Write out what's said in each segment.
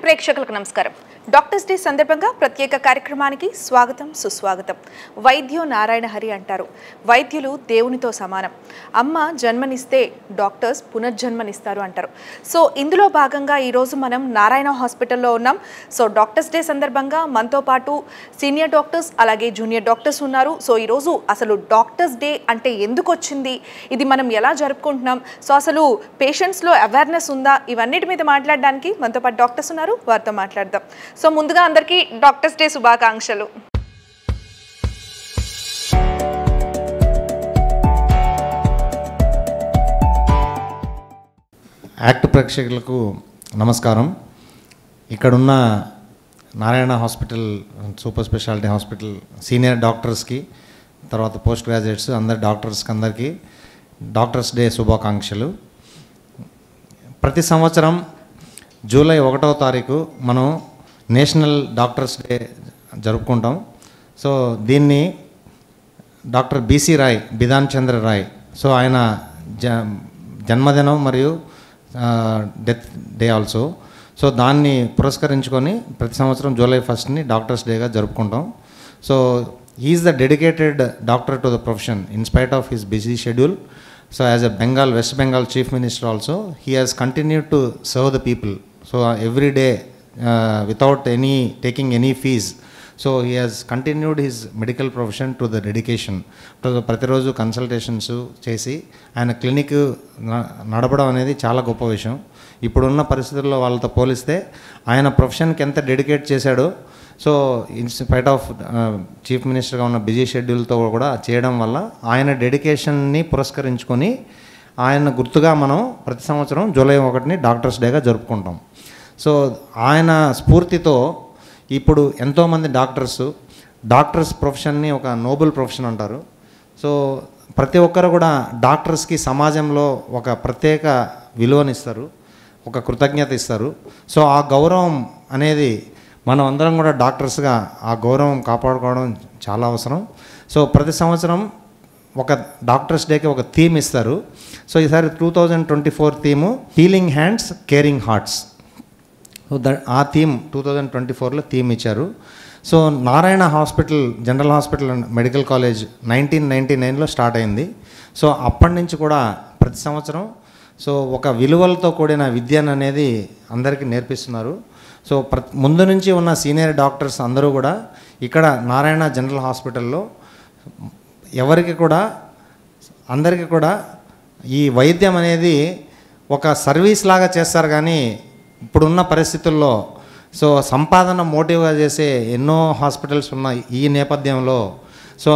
ప్రేక్షకులకు నమస్కారం. Doctors day సందర్భంగా ప్రత్యేక కార్యక్రమానికి స్వాగతం సుస్వాగతం. వైద్యో నారాయణ హరి అంటారు. వైద్యులు దేవునితో సమానం. అమ్మ జన్మనిస్తే డాక్టర్స్ పునర్జన్మనిస్తారు అంటారు. సో ఇందులో భాగంగా ఈరోజు మనం నారాయణ హాస్పిటల్లో ఉన్నాం. సో డాక్టర్స్ డే సందర్భంగా మనతో పాటు సీనియర్ డాక్టర్స్ అలాగే జూనియర్ డాక్టర్స్ ఉన్నారు. సో ఈరోజు అసలు డాక్టర్స్ డే అంటే ఎందుకు వచ్చింది, ఇది మనం ఎలా జరుపుకుంటున్నాం, సో అసలు పేషెంట్స్లో అవేర్నెస్ ఉందా, ఇవన్నిటి మీద మాట్లాడడానికి మనతో పాటు డాక్టర్స్ ఉన్నారు, వారితో మాట్లాడదాం. సో ముందుగా అందరికీ డాక్టర్స్ డే శుభాకాంక్షలు. యాక్ట్ ప్రేక్షకులకు నమస్కారం. ఇక్కడున్న Narayana hospital super speciality hospital senior డాక్టర్స్కి, తర్వాత పోస్ట్ గ్రాడ్యుయేట్స్ అందరి డాక్టర్స్కి అందరికీ డాక్టర్స్ డే శుభాకాంక్షలు. ప్రతి సంవత్సరం జూలై 1వ తారీఖు మనం నేషనల్ డాక్టర్స్ డే జరుపుకుంటాం. సో దీన్ని doctor B C Roy, Bidhan Chandra Roy, so ఆయన జన్మదినం మరియు డెత్ డే ఆల్సో. సో దాన్ని పురస్కరించుకొని ప్రతి సంవత్సరం జూలై 1ని డాక్టర్స్ డేగా జరుపుకుంటాం. So he is the dedicated doctor to the profession in spite of his busy schedule. So as a West Bengal chief minister also, he has continued to serve the people. So every day without taking any fees. So he has continued his medical profession to the dedication. To the ప్రతిరోజు consultations చేసి ఆయన clinic నడపడం అనేది చాలా గొప్ప విషయం. ఇప్పుడున్న పరిస్థితుల్లో వాళ్ళతో పోలిస్తే ఆయన ప్రొఫెషన్కి ఎంత డెడికేట్ చేశాడో, so in spite of chief మినిస్టర్గా ఉన్న బిజీ షెడ్యూల్తో కూడా చేయడం వల్ల ఆయన డెడికేషన్ని పురస్కరించుకొని ఆయన గుర్తుగా మనం ప్రతి సంవత్సరం జూలై 1ని డాక్టర్స్ డేగా జరుపుకుంటాం. సో ఆయన స్ఫూర్తితో ఇప్పుడు ఎంతోమంది డాక్టర్స్ ప్రొఫెషన్ని ఒక నోబెల్ ప్రొఫెషన్ అంటారు. సో ప్రతి ఒక్కరు కూడా డాక్టర్స్కి సమాజంలో ఒక ప్రత్యేక విలువనిస్తారు, ఒక కృతజ్ఞత ఇస్తారు. సో ఆ గౌరవం అనేది మనం అందరం కూడా డాక్టర్స్గా ఆ గౌరవం కాపాడుకోవడం చాలా అవసరం. సో ప్రతి సంవత్సరం ఒక డాక్టర్స్ డేకి ఒక థీమ్ ఇస్తారు. సో ఈసారి 2024 theme healing hands caring hearts. So ఆ థీమ్ 2024లో థీమ్ ఇచ్చారు. So Narayana hospital general hospital and medical college 1999లో స్టార్ట్ అయింది. సో అప్పటి నుంచి కూడా ప్రతి సంవత్సరం సో ఒక విలువలతో కూడిన విద్యను అనేది అందరికీ నేర్పిస్తున్నారు. సో ముందు నుంచి ఉన్న సీనియర్ డాక్టర్స్ అందరూ కూడా ఇక్కడ నారాయణ జనరల్ హాస్పిటల్లో అందరికీ కూడా ఈ వైద్యం అనేది ఒక సర్వీస్ లాగా చేస్తారు. కానీ ఇప్పుడున్న పరిస్థితుల్లో సో సంపాదన మోటివ్గా చేసే ఎన్నో హాస్పిటల్స్ ఉన్న ఈ నేపథ్యంలో సో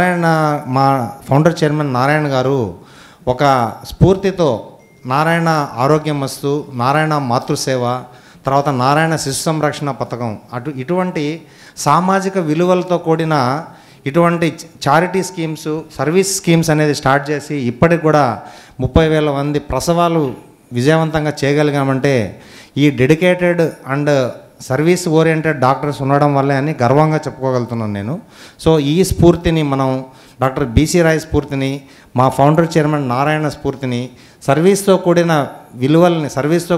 మా ఫౌండర్ చైర్మన్ నారాయణ గారు ఒక స్ఫూర్తితో నారాయణ ఆరోగ్యం మస్తు, నారాయణ మాతృసేవ, తర్వాత నారాయణ శిశు సంరక్షణ పథకం, ఇటువంటి సామాజిక విలువలతో కూడిన ఇటువంటి చారిటీ స్కీమ్స్, సర్వీస్ స్కీమ్స్ అనేది స్టార్ట్ చేసి ఇప్పటికి కూడా 30,000 మంది ప్రసవాలు విజయవంతంగా చేయగలిగామంటే ఈ dedicated and service oriented doctors ఉండడం వల్లే అని గర్వంగా చెప్పుకోగలుగుతున్నాను నేను. సో ఈ స్ఫూర్తిని మనం డాక్టర్ బీసీ రాయ్ స్ఫూర్తిని, మా ఫౌండర్ చైర్మన్ నారాయణ స్ఫూర్తిని, సర్వీస్తో కూడిన విలువల్ని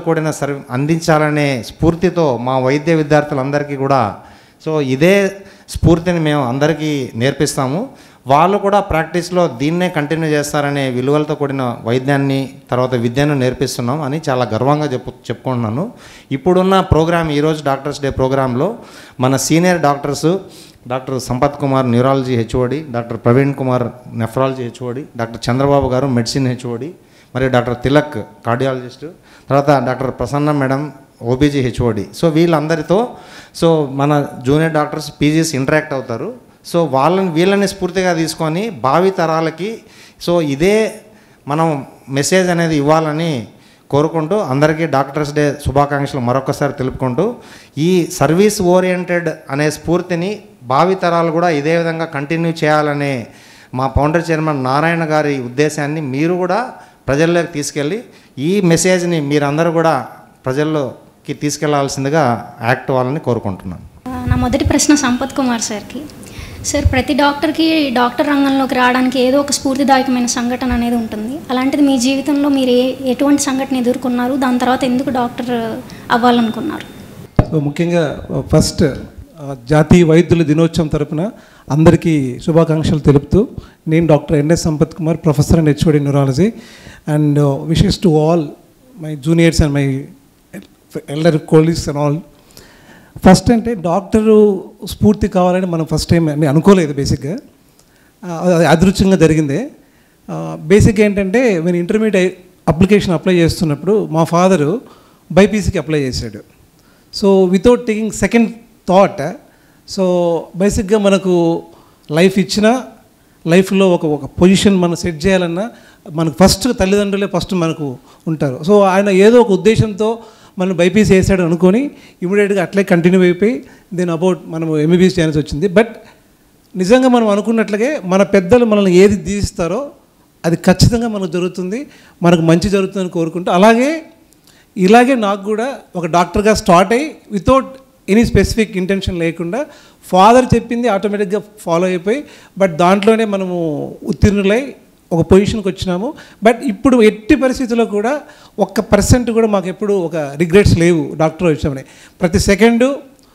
అందించాలనే స్ఫూర్తితో మా వైద్య విద్యార్థులందరికీ కూడా సో ఇదే స్ఫూర్తిని మేము అందరికీ నేర్పిస్తాము. వాళ్ళు కూడా ప్రాక్టీస్లో దీన్నే కంటిన్యూ చేస్తారనే విలువలతో కూడిన వైద్యాన్ని తర్వాత విద్యను నేర్పిస్తున్నాం అని చాలా గర్వంగా చెప్పుకుంటున్నాను. ఇప్పుడున్న ప్రోగ్రామ్, ఈరోజు డాక్టర్స్ డే ప్రోగ్రాంలో మన senior doctors doctor Sampath Kumar neurology HOD, doctor Praveen Kumar nephrology HOD, doctor Chandrababu గారు మెడిసిన్ హెచ్ఓడి, మరియు డాక్టర్ తిలక్ కార్డియాలజిస్టు, తర్వాత doctor Prasanna madam OBG HOD. So వీళ్ళందరితో సో మన జూనియర్ డాక్టర్స్ పీజీస్ ఇంటరాక్ట్ అవుతారు. సో వీళ్ళని స్ఫూర్తిగా తీసుకొని భావి తరాలకి సో ఇదే మనం మెసేజ్ అనేది ఇవ్వాలని కోరుకుంటూ అందరికీ డాక్టర్స్ డే శుభాకాంక్షలు మరొకసారి తెలుపుకుంటూ ఈ సర్వీస్ ఓరియంటెడ్ అనే స్ఫూర్తిని భావితరాలు కూడా ఇదే విధంగా కంటిన్యూ చేయాలనే మా ఫౌండర్ చైర్మన్ నారాయణ గారి ఉద్దేశాన్ని మీరు కూడా ప్రజల్లోకి తీసుకెళ్ళి ఈ మెసేజ్ని మీరందరూ కూడా ప్రజల్లోకి తీసుకెళ్లాల్సిందిగా యాక్ట్ వాళ్ళని కోరుకుంటున్నాను. నా మొదటి ప్రశ్న సంపత్ కుమార్ సార్కి. సార్, ప్రతి డాక్టర్కి డాక్టర్ రంగంలోకి రావడానికి ఏదో ఒక స్ఫూర్తిదాయకమైన సంఘటన అనేది ఉంటుంది. అలాంటిది మీ జీవితంలో మీరు ఎటువంటి సంఘటన ఎదుర్కొన్నారు, దాని తర్వాత ఎందుకు డాక్టర్ అవ్వాలనుకున్నారు? సో ముఖ్యంగా ఫస్ట్ జాతీయ వైద్యుల దినోత్సవం తరపున అందరికీ శుభాకాంక్షలు తెలుపుతూ, నేను doctor NS Sampath Kumar, professor and HOD neurology, and wishes to all my juniors and my elder colleagues and all. First అంటే డాక్టరు స్ఫూర్తి కావాలని మనం ఫస్ట్ టైం అని అనుకోలేదు. బేసిక్గా అదృష్టంగా జరిగిందే. బేసిక్గా ఏంటంటే నేను ఇంటర్మీడియట్ అప్లికేషన్ అప్లై చేస్తున్నప్పుడు మా ఫాదరు బైపీసీకి అప్లై చేశాడు. So without taking second thought, so బేసిక్గా మనకు లైఫ్ ఇచ్చిన లైఫ్లో ఒక పొజిషన్ మనం సెట్ చేయాలన్నా మనకు ఫస్ట్ తల్లిదండ్రులే ఫస్ట్ మనకు ఉంటారు. సో ఆయన ఏదో ఒక ఉద్దేశంతో మనం బైపీసీ వేసాడు అనుకొని ఇమీడియట్గా అట్లే కంటిన్యూ అయిపోయి దీని అబౌట్ మనం ఎంబీబీఎస్ చేయాల్సి వచ్చింది. బట్ నిజంగా మనం అనుకున్నట్లుగే మన పెద్దలు మనల్ని ఏది దీవిస్తారో అది ఖచ్చితంగా మనకు జరుగుతుంది, మనకు మంచి జరుగుతుందని కోరుకుంటూ, ఇలాగే నాకు కూడా ఒక డాక్టర్గా స్టార్ట్ అయ్యి వితౌట్ ఎనీ స్పెసిఫిక్ ఇంటెన్షన్ లేకుండా ఫాదర్ చెప్పింది ఆటోమేటిక్గా ఫాలో అయిపోయి, బట్ దాంట్లోనే మనము ఉత్తీర్ణులై ఒక పొజిషన్కి వచ్చినాము. బట్ ఇప్పుడు ఎట్టి పరిస్థితుల్లో కూడా 1% కూడా మాకు ఎప్పుడు ఒక రిగ్రెట్స్ లేవు డాక్టర్ వచ్చామని. ప్రతి సెకండు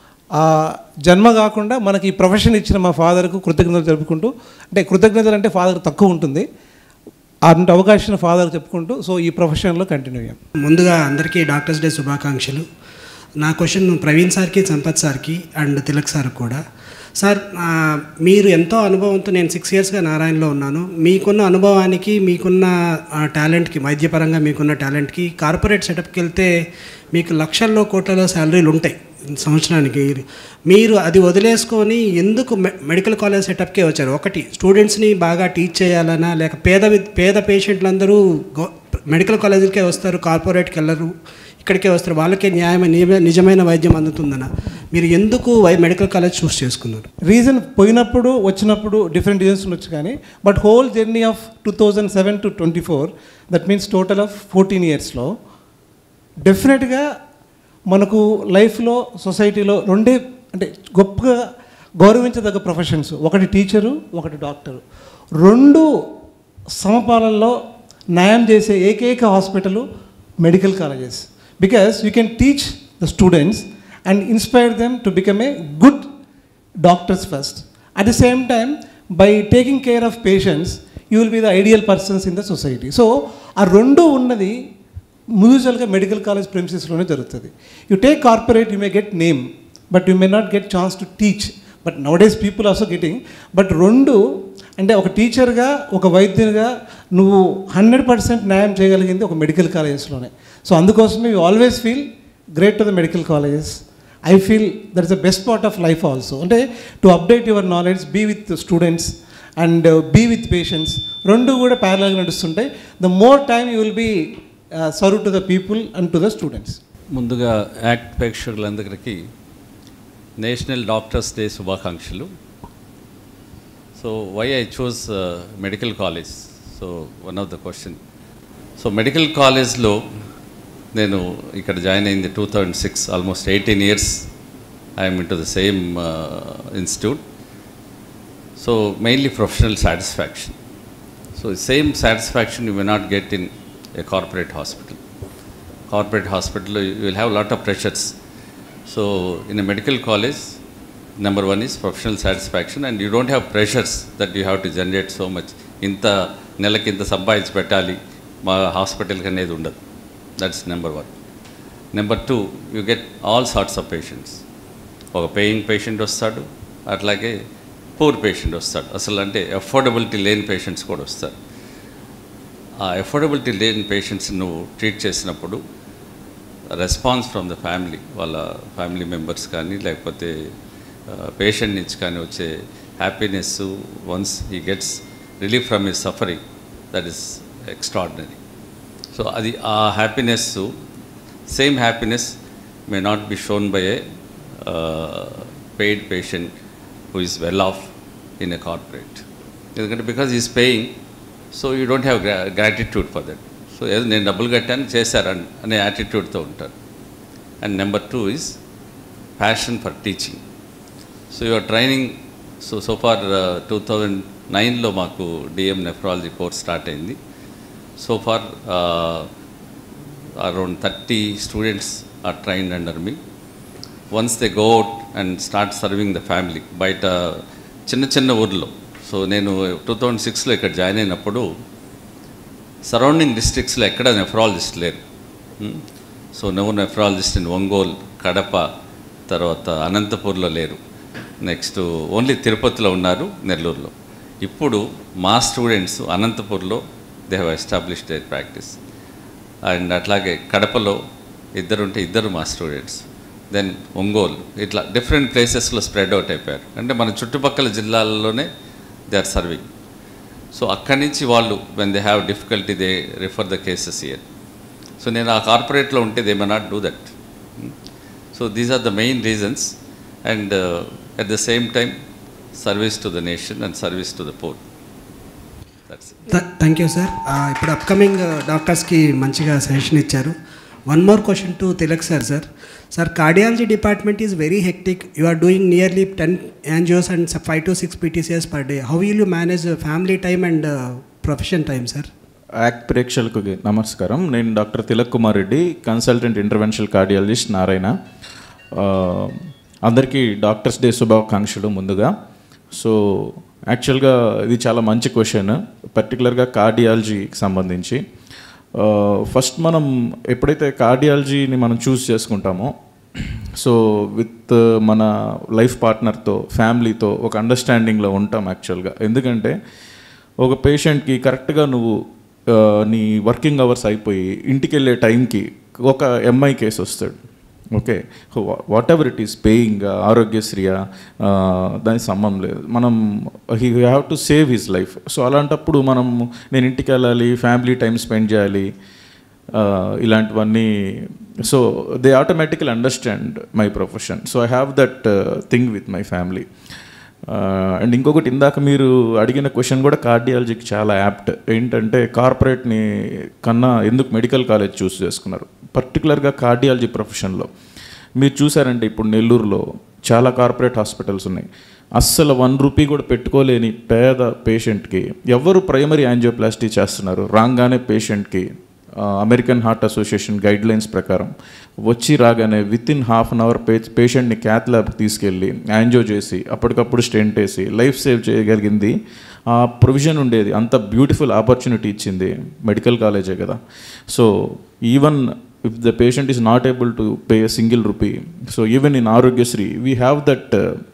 జన్మ కాకుండా మనకి ఈ ప్రొఫెషన్ ఇచ్చిన మా ఫాదర్కు కృతజ్ఞతలు జరుపుకుంటూ, అంటే కృతజ్ఞతలు అంటే ఫాదర్ తక్కువ ఉంటుంది, అంత అవకాశం ఫాదర్ చెప్పుకుంటూ సో ఈ ప్రొఫెషన్లో కంటిన్యూ అయ్యాం. ముందుగా అందరికీ డాక్టర్స్ డే శుభాకాంక్షలు. నా క్వశ్చన్ ప్రవీణ్ సార్కి, సంపత్ సార్కి అండ్ తిలక్ సార్ కూడా. సార్, మీరు ఎంతో అనుభవంతో, నేను 6 yearsగా నారాయణలో ఉన్నాను, మీకున్న అనుభవానికి, మీకున్న టాలెంట్కి, వైద్యపరంగా మీకున్న టాలెంట్కి కార్పొరేట్ సెటప్కి వెళ్తే మీకు లక్షల్లో కోట్లలో శాలరీలు ఉంటాయి సంవత్సరానికి. మీరు అది వదిలేసుకొని ఎందుకు మెడికల్ కాలేజ్ సెటప్కే వచ్చారు? ఒకటి, స్టూడెంట్స్ని బాగా టీచ్ చేయాలన్నా, లేక పేద పేషెంట్లందరూ మెడికల్ కాలేజీలకే వస్తారు, కార్పొరేట్కి వెళ్ళరు, ఇక్కడికే వస్తారు, వాళ్ళకే నిజమైన వైద్యం అందుతుందన్న. మీరు ఎందుకు మెడికల్ కాలేజ్ చూస్ చేసుకున్నారు? రీజన్ పోయినప్పుడు వచ్చినప్పుడు డిఫరెంట్ రీజన్స్ ఉండొచ్చు, కానీ but whole journey of 2007 to 24, that means total of 14 yearsలో డెఫినెట్గా మనకు లైఫ్లో సొసైటీలో రెండే అంటే గొప్పగా గౌరవించదగ్గ ప్రొఫెషన్స్, ఒకటి టీచరు, ఒకటి డాక్టరు. రెండు సమపాలనలో న్యాయం చేసే ఏకైక hospital medical colleges. Because you can teach the students and inspire them to become a good doctors first. At the same time by taking care of patients you will be the ideal persons in the society. So ఆ రెండు ఉన్నది యూజువల్గా medical college ప్రిన్సిపల్స్లోనే జరుగుతుంది. You take corporate, you may get name, but you may not get chance to teach. But nowadays people also getting. But రెండు అంటే ఒక టీచర్గా, ఒక వైద్యునిగా నువ్వు 100% న్యాయం చేయగలిగింది ఒక మెడికల్ కాలేజెస్లోనే. సో అందుకోసమే you always feel great to the medical colleges. I feel that is the best part of life also. అంటే to update your knowledge, be with students and be with patients, రెండు కూడా ప్యారలల్గా నడుస్తుంటాయి. The more time you will be serve to the people and to the students. ముందుగా ACT ప్రేక్షకులందరికీ national doctors day శుభాకాంక్షలు. So why I choose medical college? So one of the question. So medical కాలేజ్లో నేను ఇక్కడ join అయింది 2006, almost 18 years I'm in to the same institute. So mainly professional satisfaction. So same satisfaction you may not get in a corporate hospital. Corporate hospital, you will have a lot of pressures. So in a medical college, number one is professional satisfaction, and you don't have pressures that you have to generate so much. Inta nelaki inta sambayinchi pettali ma hospital ki anedi undadu. That's number one. Number two, you get all sorts of patients. Oka paying patient vastadu, atlage poor patient vastadu. Asalu ante affordability lane patients kuda vastaru. ఆ affordability లేని patients నువ్వు treat చేసినప్పుడు response from the family, వాళ్ళ family members కానీ లేకపోతే patient నుంచి కానీ వచ్చే happiness, once he gets relief from his suffering, that is extraordinary. So అది ఆ happiness, same happiness may not be shown by a paid patient who is well off in a corporate. ఎందుకంటే because is paying, so you don't have gratitude for that. So ఏదో నేను డబ్బులు కట్టాను చేశారని అనే యాటిట్యూడ్తో ఉంటారు. And number two is passion for teaching. So your training. So far 2009లో మాకు డిఎం నెఫ్రాలజీ కోర్స్ స్టార్ట్ అయింది. So far around 30 students are trained under me. Once they go out and start serving the family బయట చిన్న చిన్న ఊర్లో. So నేను 2006లో ఇక్కడ join అయినప్పుడు సరౌండింగ్ డిస్ట్రిక్ట్స్లో ఎక్కడ నెఫ్రాలజిస్ట్ లేరు. So no nephrologist in Ongole, Kadapa, తర్వాత అనంతపూర్లో లేరు. నెక్స్ట్ ఓన్లీ తిరుపతిలో ఉన్నారు, నెల్లూరులో. ఇప్పుడు మా స్టూడెంట్స్ అనంతపూర్లో they have established their practice. అండ్ అట్లాగే కడపలో ఇద్దరు మా స్టూడెంట్స్. దెన్ ఒంగోలు, ఇట్లా డిఫరెంట్ ప్లేసెస్లో స్ప్రెడ్ అవుట్ అయిపోయారు. అంటే మన చుట్టుపక్కల జిల్లాల్లోనే దే ఆర్ సర్వింగ్. సో అక్కడి నుంచి వాళ్ళు when they have difficulty they refer the cases here. So నేను ఆ కార్పొరేట్లో ఉంటే they may not do that. So these are the main reasons. And at the same time service to the nation and service to the poor. Thank you sir. ఇప్పుడు upcoming డాక్టర్స్కి మంచిగా suggestion ఇచ్చారు. One more question to Tilak sir. Sir, cardiology department is very hectic. You are doing nearly 10 angios and 5 to 6 PTCS per day. How will you manage family time and profession time, sir? ACT ప్రేక్షకులకు నమస్కారం. నేను doctor Tilak Kumar Reddy, consultant interventional cardiologist, Narayana. అందరికీ doctors day శుభాకాంక్షలు ముందుగా. So యాక్చువల్గా ఇది చాలా మంచి క్వశ్చన్, పర్టికులర్గా కార్డియాలజీకి సంబంధించి. ఫస్ట్ మనం ఎప్పుడైతే కార్డియాలజీని మనం చూస్ చేసుకుంటామో, సో విత్ మన లైఫ్ పార్ట్నర్తో, ఫ్యామిలీతో ఒక అండర్స్టాండింగ్లో ఉంటాం యాక్చువల్గా. ఎందుకంటే ఒక పేషెంట్కి కరెక్ట్గా నువ్వు నీ వర్కింగ్ అవర్స్ అయిపోయి ఇంటికి వెళ్ళే టైంకి ఒక ఎంఐ కేసు వస్తాడు. Okay, whatever it is, paying ఆరోగ్యశ్రీయా, దానికి సంబంధం లేదు. మనం he have to save his life. So అలాంటప్పుడు నేను ఇంటికి వెళ్ళాలి, ఫ్యామిలీ టైం స్పెండ్ చేయాలి, ఇలాంటివన్నీ. So they automatical understand my profession. So I have that thing with my family. And ఇంకొకటి, ఇందాక మీరు అడిగిన క్వశ్చన్ కూడా కార్డియాలజీకి చాలా యాప్ట్. ఏంటంటే కార్పొరేట్ని కన్నా ఎందుకు మెడికల్ కాలేజ్ చూస్ చేసుకున్నారు, పర్టికులర్గా కార్డియాలజీ ప్రొఫెషన్లో. మీరు చూసారంటే ఇప్పుడు నెల్లూరులో చాలా కార్పొరేట్ హాస్పిటల్స్ ఉన్నాయి. అస్సలు 1 రూపీ కూడా పెట్టుకోలేని పేద పేషెంట్కి ఎవరు ప్రైమరీ యాంజియోప్లాస్టీ చేస్తున్నారు, రాగానే పేషెంట్కి అమెరికన్ హార్ట్ అసోసియేషన్ గైడ్లైన్స్ ప్రకారం రాగానే విత్ ఇన్ ½ an hour పేషెంట్ని క్యాత్ ల్యాబ్కి తీసుకెళ్ళి యాంజియో చేసి అప్పటికప్పుడు స్టెంట్ వేసి లైఫ్ సేవ్ చేయగలిగింది ఆ ప్రొవిజన్ ఉండేది. అంత బ్యూటిఫుల్ ఆపర్చునిటీ ఇచ్చింది మెడికల్ కాలేజే కదా. So even if the patient is not able to pay a single rupee, so even in Arogyasri we have that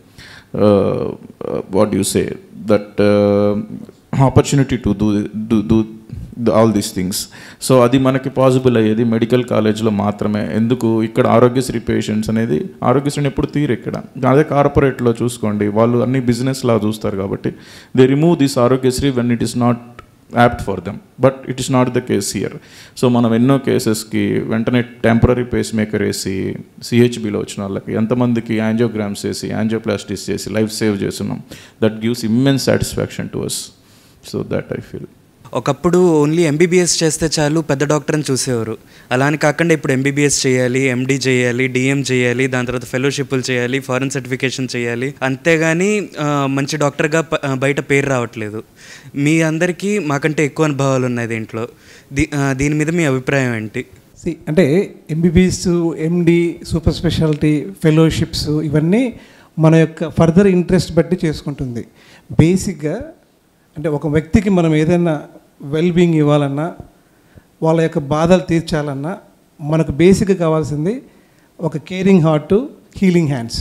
what do you say, that opportunity to do all these things. So అది మనకి possible అయ్యేది medical కాలేజ్లో మాత్రమే. ఎందుకు ఇక్కడ Aarogyasri patients అనేది ఆరోగ్యశ్రీని ఎప్పుడు తీరు ఇక్కడ. అదే కార్పొరేట్లో చూసుకోండి, వాళ్ళు అన్ని బిజినెస్ లా చూస్తారు కాబట్టి they remove this Aarogyasri when it is not apt for them. But it is not the case here. So మనం ఎన్నో కేసెస్కి వెంటనే టెంపరీ పేస్ మేకర్ వేసి సిహెచ్బిలో వచ్చిన వాళ్ళకి ఎంతమందికి యాంజియోగ్రామ్స్ వేసి యాంజియోప్లాస్టిస్ చేసి లైఫ్ సేవ్ చేస్తున్నాం. That gives immense satisfaction to us. So that I feel. ఒకప్పుడు ఓన్లీ ఎంబీబీఎస్ చేస్తే చాలు, పెద్ద డాక్టర్ని చూసేవారు. అలా అని కాకుండా ఇప్పుడు ఎంబీబీఎస్ చేయాలి, ఎండీ చేయాలి, డిఎం చేయాలి, దాని తర్వాత ఫెలోషిప్లు చేయాలి, ఫారెన్ సర్టిఫికేషన్ చేయాలి. అంతేగాని మంచి డాక్టర్గా బయట పేరు రావట్లేదు. మీ అందరికీ మాకంటే ఎక్కువ అనుభవాలు ఉన్నాయి దీంట్లో. దీని మీద మీ అభిప్రాయం ఏంటి? అంటే MBBS, MD, super speciality, fellowships ఇవన్నీ మన యొక్క ఫర్దర్ ఇంట్రెస్ట్ బట్టి చేసుకుంటుంది. బేసిక్గా అంటే ఒక వ్యక్తికి మనం ఏదైనా వెల్బీయింగ్ ఇవ్వాలన్నా, వాళ్ళ యొక్క బాధలు తీర్చాలన్నా మనకు బేసిక్గా కావాల్సింది ఒక కేరింగ్ హార్ట్, హీలింగ్ హ్యాండ్స్.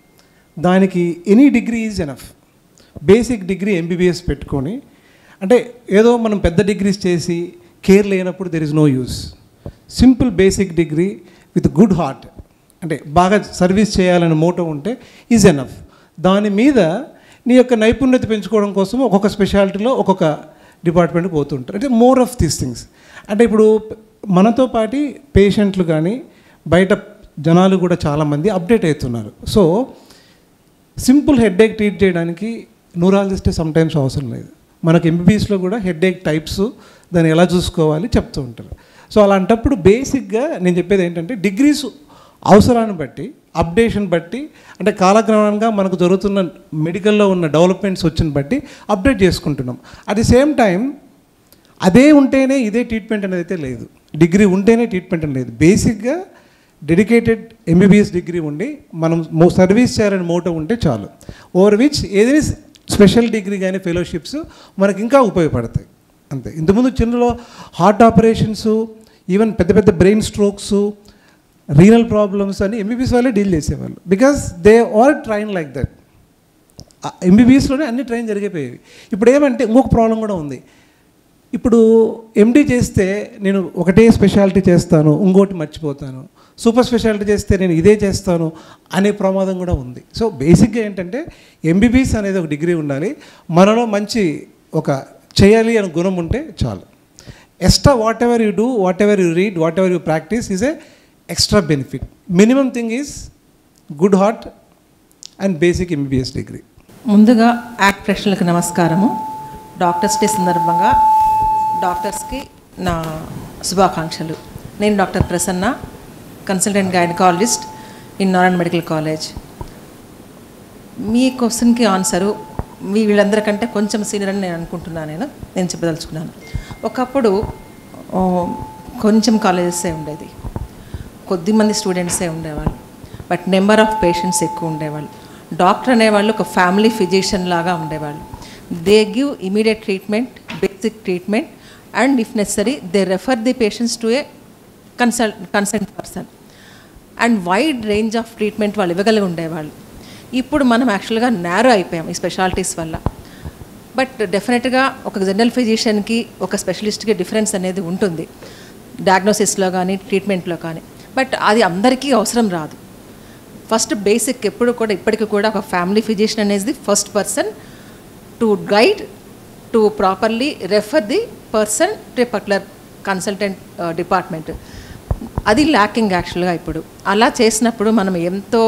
దానికి any degree is enough. Basic degree MBBS పెట్టుకొని, అంటే ఏదో మనం పెద్ద డిగ్రీస్ చేసి కేర్ లేనప్పుడు there is no use. Simple basic degree with good heart, అంటే బాగా సర్వీస్ చేయాలని మోటో ఉంటే ఈజ్ ఎనఫ్. దాని మీద నీ యొక్క నైపుణ్యత పెంచుకోవడం కోసం ఒక్కొక్క స్పెషాలిటీలో ఒక్కొక్క డిపార్ట్మెంట్కి పోతుంటారు. అంటే మోర్ ఆఫ్ దీస్ థింగ్స్. అంటే ఇప్పుడు మనతో పాటు పేషెంట్లు కానీ బయట జనాలు కూడా చాలామంది అప్డేట్ అవుతున్నారు. సో సింపుల్ హెడ్ఏక్ ట్రీట్ చేయడానికి న్యూరాలజిస్టే సమ్టైమ్స్ అవసరం లేదు. మనకు ఎంబీబీఎస్లో కూడా హెడ్ఏక్ టైప్స్, దాన్ని ఎలా చూసుకోవాలి చెప్తూ ఉంటారు. సో అలాంటప్పుడు బేసిక్గా నేను చెప్పేది ఏంటంటే డిగ్రీస్ అవసరాన్ని బట్టి, అప్డేషన్ బట్టి, అంటే కాలక్రమంగా మనకు జరుగుతున్న మెడికల్లో ఉన్న డెవలప్మెంట్స్ వచ్చిన బట్టి అప్డేట్ చేసుకుంటున్నాం. అట్ ది సేమ్ టైం అదే ఉంటేనే ఇదే ట్రీట్మెంట్ అనేది అయితే లేదు, డిగ్రీ ఉంటేనే ట్రీట్మెంట్ అనేది లేదు. బేసిక్గా డెడికేటెడ్ ఎంబీబీఎస్ డిగ్రీ ఉండి మనం సర్వీస్ చేయాలని మోటో ఉంటే చాలు. ఓవర్ విచ్ ఏదైనా స్పెషల్ డిగ్రీ కానీ ఫెలోషిప్స్ మనకి ఇంకా ఉపయోగపడతాయి అంతే. ఇంతకుముందు చిన్నలో హార్ట్ ఆపరేషన్స్, ఈవెన్ పెద్ద పెద్ద బ్రెయిన్ స్ట్రోక్స్, రీనల్ ప్రాబ్లమ్స్ అని ఎంబీబీఎస్ వాళ్ళే డీల్ చేసేవాళ్ళు. Because they are train like that. ఎంబీబీఎస్లోనే అన్ని ట్రైన్ జరిగిపోయేవి. ఇప్పుడు ఏమంటే ఇంకొక ప్రాబ్లం కూడా ఉంది. ఇప్పుడు ఎండీ చేస్తే నేను ఒకటే స్పెషాలిటీ చేస్తాను, ఇంకోటి మర్చిపోతాను. సూపర్ స్పెషాలిటీ చేస్తే నేను ఇదే చేస్తాను అనే ప్రమాదం కూడా ఉంది. సో బేసిక్గా ఏంటంటే ఎంబీబీఎస్ అనేది ఒక డిగ్రీ ఉండాలి, మనలో మంచి ఒక చేయాలి అనే గుణం ఉంటే చాలు. Extra whatever you do, whatever you read, whatever you practice is a extra benefit. Minimum thing is good heart and basic MBBS degree. ముందుగా యాక్ట్ ప్రేక్షకులకు నమస్కారము. డాక్టర్స్ డే సందర్భంగా డాక్టర్స్కి నా శుభాకాంక్షలు. నేను doctor Prasanna, consultant gynaecologist in Narayana medical college. మీ క్వశ్చన్కి ఆన్సరు మీ వీళ్ళందరికంటే కొంచెం సీనియర్ అని నేను అనుకుంటున్నాను. నేను చెప్పదలుచుకున్నాను. ఒకప్పుడు కొంచెం కాలేజెసే ఉండేది, కొద్దిమంది స్టూడెంట్సే ఉండేవాళ్ళు, బట్ నెంబర్ ఆఫ్ పేషెంట్స్ ఎక్కువ ఉండేవాళ్ళు. డాక్టర్ అనేవాళ్ళు ఒక ఫ్యామిలీ ఫిజిషియన్ లాగా ఉండేవాళ్ళు. They give immediate treatment, basic treatment, and if necessary they refer the patients to a consult person, and wide range of treatment వాళ్ళు ఇవ్వగలిగి ఉండేవాళ్ళు. ఇప్పుడు మనం యాక్చువల్గా నేరో అయిపోయాం ఈ స్పెషాలిటీస్ వల్ల. బట్ డెఫినెట్గా ఒక జనరల్ ఫిజిషియన్కి ఒక స్పెషలిస్ట్కి డిఫరెన్స్ అనేది ఉంటుంది, డయాగ్నోసిస్లో కానీ ట్రీట్మెంట్లో కానీ. బట్ అది అందరికీ అవసరం రాదు. ఫస్ట్ బేసిక్ ఎప్పుడు కూడా ఇప్పటికీ కూడా ఒక ఫ్యామిలీ ఫిజిషియన్ అనేది first person to guide, to properly refer the person to a particular consultant department. అది ల్యాకింగ్ యాక్చువల్గా. ఇప్పుడు అలా చేసినప్పుడు మనం ఎంతో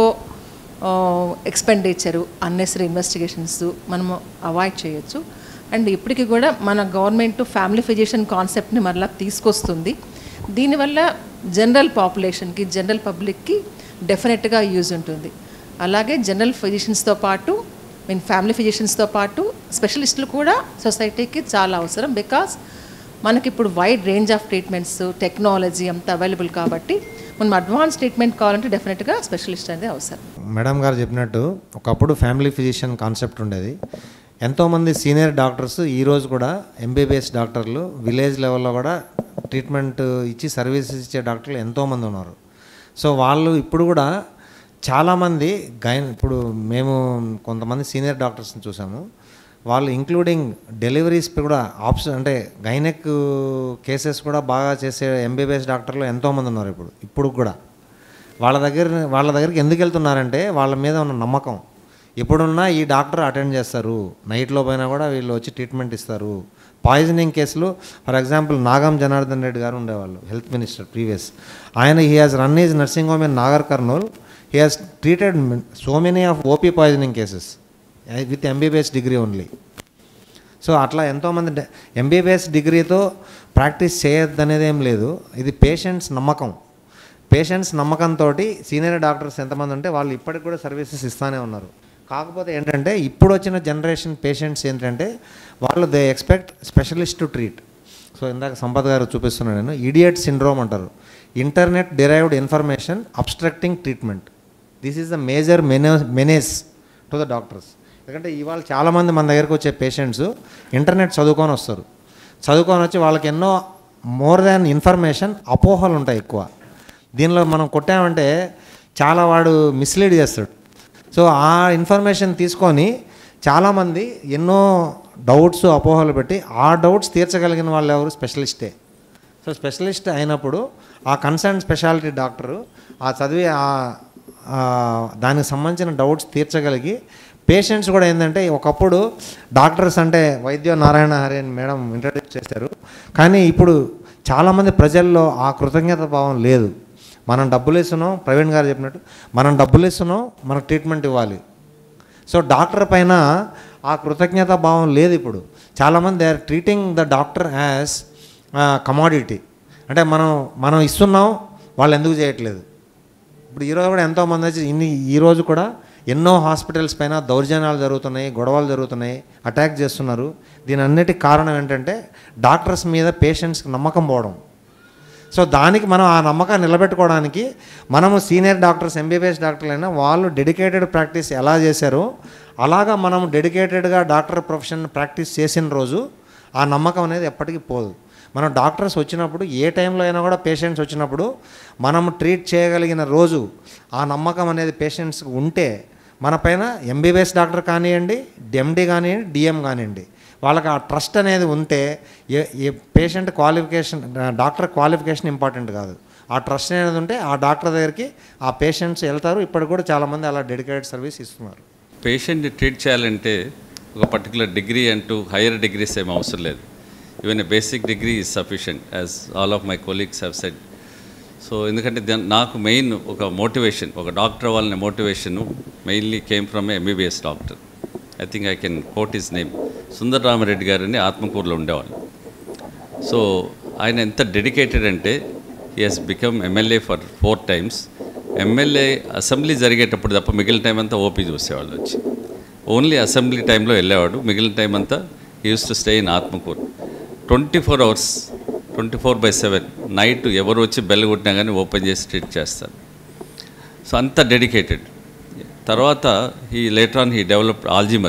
ఎక్స్పెండిచరు, అన్నెసరీ ఇన్వెస్టిగేషన్స్ మనము అవాయిడ్ చేయొచ్చు. అండ్ ఇప్పటికీ కూడా మన గవర్నమెంట్ ఫ్యామిలీ ఫిజిషియన్ కాన్సెప్ట్ని మరలా తీసుకొస్తుంది. దీనివల్ల జనరల్ పాపులేషన్కి, జనరల్ పబ్లిక్కి డెఫినెట్గా యూజ్ ఉంటుంది. అలాగే జనరల్ ఫిజిషియన్స్తో పాటు ఫ్యామిలీ ఫిజిషియన్స్తో పాటు స్పెషలిస్టులు కూడా సొసైటీకి చాలా అవసరం. బికాస్ మనకి ఇప్పుడు wide range of treatments, technology అంత అవైలబుల్ కాబట్టి మనం అడ్వాన్స్ ట్రీట్మెంట్ కావాలంటే డెఫినెట్గా స్పెషలిస్ట్ అనేది అవసరం. మేడం గారు చెప్పినట్టు ఒకప్పుడు ఫ్యామిలీ ఫిజిషియన్ కాన్సెప్ట్ ఉండేది. ఎంతోమంది సీనియర్ డాక్టర్స్ ఈరోజు కూడా ఎంబీబీఎస్ డాక్టర్లు విలేజ్ లెవెల్లో కూడా ట్రీట్మెంట్ ఇచ్చి సర్వీసెస్ ఇచ్చే డాక్టర్లు ఎంతోమంది ఉన్నారు. సో వాళ్ళు ఇప్పుడు కూడా చాలామంది ఇప్పుడు మేము కొంతమంది సీనియర్ డాక్టర్స్ని చూసాము, వాళ్ళు ఇంక్లూడింగ్ డెలివరీస్ కూడా ఆప్షన్ అంటే గైనెక్ కేసెస్ కూడా బాగా చేసే ఎంబీబీఎస్ డాక్టర్లు ఎంతోమంది ఉన్నారు ఇప్పుడు కూడా. వాళ్ళ దగ్గరికి ఎందుకు వెళ్తున్నారంటే వాళ్ళ మీద ఉన్న నమ్మకం. ఇప్పుడున్న ఈ డాక్టర్ అటెండ్ చేస్తారు, నైట్లో పోయినా కూడా వీళ్ళు వచ్చి ట్రీట్మెంట్ ఇస్తారు. పాయిజనింగ్ కేసులు ఫర్ ఎగ్జాంపుల్ నాగం జనార్దన్ రెడ్డి గారు ఉండేవాళ్ళు, హెల్త్ మినిస్టర్ ప్రీవియస్. ఆయన he has run is nursing home in Nagar Kurnool. He has treated so many of OP poisoning cases with MBBS degree only. So అట్లా ఎంతోమంది ఎంబీబీఎస్ డిగ్రీతో ప్రాక్టీస్ చేయొద్దనేది ఏం లేదు. ఇది పేషెంట్స్ నమ్మకం. పేషెంట్స్ నమ్మకంతో సీనియర్ డాక్టర్స్ ఎంతమంది ఉంటే వాళ్ళు ఇప్పటికి కూడా సర్వీసెస్ ఇస్తూనే ఉన్నారు. కాకపోతే ఏంటంటే ఇప్పుడు వచ్చిన జనరేషన్ పేషెంట్స్ ఏంటంటే వాళ్ళు they expect specialist to treat. So ఇందాక సంపత్ గారు చూపిస్తున్నాను నేను, ఇడియట్ సిండ్రోమ్ అంటారు. Internet derived information obstructing treatment. This is the major menace to the doctors. ఎందుకంటే ఇవాళ చాలామంది మన దగ్గరికి వచ్చే పేషెంట్స్ ఇంటర్నెట్ చదువుకొని వస్తారు. చదువుకొని వచ్చి వాళ్ళకి ఎన్నో మోర్ దాన్ ఇన్ఫర్మేషన్ అపోహలు ఉంటాయి ఎక్కువ. దీనిలో మనం కొట్టామంటే చాలా వాడు మిస్లీడ్ చేస్తాడు. సో ఆ ఇన్ఫర్మేషన్ తీసుకొని చాలామంది ఎన్నో డౌట్స్ అపోహలు పెట్టి ఆ డౌట్స్ తీర్చగలిగిన వాళ్ళు ఎవరు? స్పెషలిస్టే. సో స్పెషలిస్ట్ అయినప్పుడు ఆ కన్సర్న్ స్పెషాలిటీ డాక్టరు ఆ చదివి దానికి సంబంధించిన డౌట్స్ తీర్చగలిగి పేషెంట్స్ కూడా ఏంటంటే ఒకప్పుడు డాక్టర్స్ అంటే వైద్య నారాయణ హరి అని మేడం ఇంట్రడ్యూస్ చేశారు. కానీ ఇప్పుడు చాలామంది ప్రజల్లో ఆ కృతజ్ఞత భావం లేదు. మనం డబ్బులు ఇస్తున్నాం, ప్రవీణ్ గారు చెప్పినట్టు మనం డబ్బులు ఇస్తున్నాం, మనకు ట్రీట్మెంట్ ఇవ్వాలి. సో డాక్టర్ పైన ఆ కృతజ్ఞత భావం లేదు. ఇప్పుడు చాలామంది they are treating the doctor as commodity. అంటే మనం ఇస్తున్నాం, వాళ్ళు ఎందుకు చేయట్లేదు. ఇప్పుడు ఈరోజు కూడా ఎంతోమంది వచ్చి ఈరోజు కూడా ఎన్నో హాస్పిటల్స్ పైన దౌర్జన్యాలు జరుగుతున్నాయి, గొడవలు జరుగుతున్నాయి, అటాక్ చేస్తున్నారు. దీని అన్నిటికి కారణం ఏంటంటే డాక్టర్స్ మీద పేషెంట్స్కి నమ్మకం పోవడం. సో దానికి మనం ఆ నమ్మకాన్ని నిలబెట్టుకోవడానికి మనము సీనియర్ డాక్టర్స్, ఎంబీబీఎస్ డాక్టర్లు అయినా వాళ్ళు డెడికేటెడ్ ప్రాక్టీస్ ఎలా చేశారో అలాగా మనం డెడికేటెడ్గా డాక్టర్ ప్రొఫెషన్ ప్రాక్టీస్ చేసిన రోజు ఆ నమ్మకం అనేది ఎప్పటికీ పోదు. మనం డాక్టర్స్ వచ్చినప్పుడు ఏ టైంలో అయినా కూడా పేషెంట్స్ వచ్చినప్పుడు మనం ట్రీట్ చేయగలిగిన రోజు ఆ నమ్మకం అనేది పేషెంట్స్కి ఉంటే మన పైన ఎంబీబీఎస్ డాక్టర్ కానివ్వండి, ఎండి కానివ్వండి, డిఎం కానివ్వండి, వాళ్ళకి ఆ ట్రస్ట్ అనేది ఉంటే a patient qualification, doctor qualification important కాదు, ఆ ట్రస్ట్ అనేది ఉంటే ఆ డాక్టర్ దగ్గరికి ఆ పేషెంట్స్ వెళ్తారు. ఇప్పటికి కూడా చాలామంది అలా డెడికేటెడ్ సర్వీస్ ఇస్తున్నారు. పేషెంట్ని ట్రీట్ చేయాలంటే ఒక పర్టికులర్ డిగ్రీ అంటూ హైయర్ డిగ్రీస్ ఏం అవసరం లేదు. Even a basic degree is sufficient, as all of my colleagues have said. So ఎందుకంటే నాకు మెయిన్ ఒక మోటివేషన్, ఒక డాక్టర్ అవ్వాలనే motivation mainly came from a MBBS doctor. I think I can quote his name. Sundararamareddy గారని ఆత్మకూరులో ఉండేవాళ్ళు. సో ఆయన ఎంత డెడికేటెడ్ అంటే he has become MLA for 4 times. MLA assembly జరిగేటప్పుడు తప్ప మిగిలిన టైం అంతా ఓపీ చూసేవాళ్ళు వచ్చి. ఓన్లీ అసెంబ్లీ టైంలో వెళ్ళేవాడు, మిగిలిన టైం అంతా he use to stay in Atmakur. 24 hours, 24/7 night ఎవరు వచ్చి బెల్ కొట్టినా కానీ ఓపెన్ చేసి ట్రీట్ చేస్తారు. సో అంత డెడికేటెడ్. తర్వాత later on he developed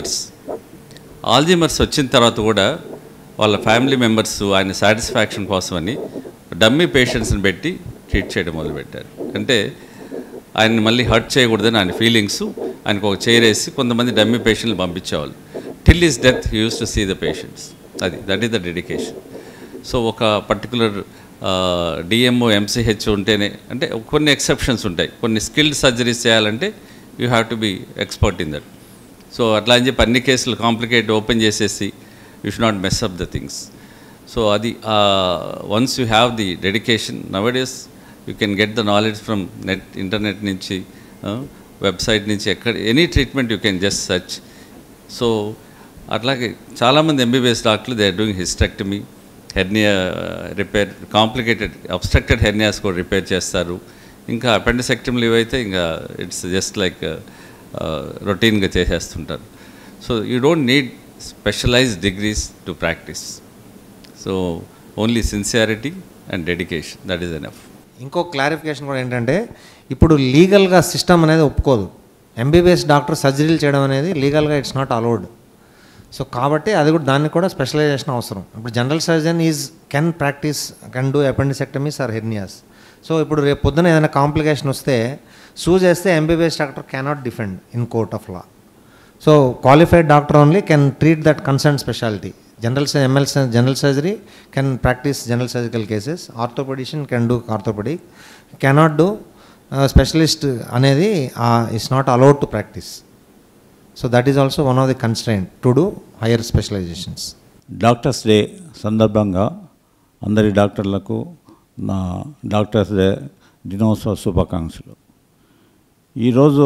Alzheimer's వచ్చిన తర్వాత కూడా వాళ్ళ ఫ్యామిలీ మెంబర్స్ ఆయన సాటిస్ఫాక్షన్ కోసమని డమ్మీ పేషెంట్స్ని పెట్టి ట్రీట్ చేయడం మొదలుపెట్టారు. అంటే ఆయన్ని మళ్ళీ హర్ట్ చేయకూడదని ఆయన ఫీలింగ్స్, ఆయనకు ఒక చైర్ వేసి కొంతమంది డమ్మీ పేషెంట్లు పంపించేవాళ్ళు. Till his death he use to see the patients. That is the dedication. So ఒక పర్టికులర్ డిఎంఓ, ఎంసీహెచ్ ఉంటేనే, అంటే కొన్ని ఎక్సెప్షన్స్ ఉంటాయి, కొన్ని స్కిల్డ్ సర్జరీస్ చేయాలంటే you have to be expert in that. So అట్లా అని చెప్పి అన్ని కేసులు కాంప్లికేట్ ఓపెన్ చేసేసి you should not mess up the things. So అది once you have the dedication, nowadays you can get the knowledge from internet నుంచి, website నుంచి, ఎక్కడ any treatment you can just search. So అట్లాగే చాలామంది MBBS డాక్టర్లు they are doing hysterectomy, hernia repair, complicated obstructed hernias కూడా repair చేస్తారు. ఇంకా అపెండిసెక్టమీలు ఇవైతే ఇంకా ఇట్స్ జస్ట్ లైక్ రొటీన్గా చేసేస్తుంటారు. So you don't need specialised degrees to practice. So only sincerity and dedication, that is enough. ఇంకో క్లారిఫికేషన్ కూడా ఏంటంటే, ఇప్పుడు లీగల్గా సిస్టమ్ అనేది ఒప్పుకోదు ఎంబీబీఎస్ డాక్టర్ సర్జరీలు చేయడం అనేది, లీగల్గా ఇట్స్ నాట్ అలౌడ్. సో కాబట్టి అది కూడా, దానికి కూడా స్పెషలైజేషన్ అవసరం. ఇప్పుడు general surgeon can do appendicectomies or hernias. So ఇప్పుడు రేపు పొద్దున ఏదైనా కాంప్లికేషన్ వస్తే సూ చేస్తే MBBS doctor cannot defend in court of law. So qualified doctor only can treat that concern specialty. General surgery can practise general surgical cases, orthopaedician can do orthopaedic, cannot do specialist అనేది it's not allowed to practice. So that is also one of the constraint to do higher specializations. Doctors day సందర్భంగా అందరి డాక్టర్లకు నా doctors day దినోత్సవ శుభాకాంక్షలు. ఈరోజు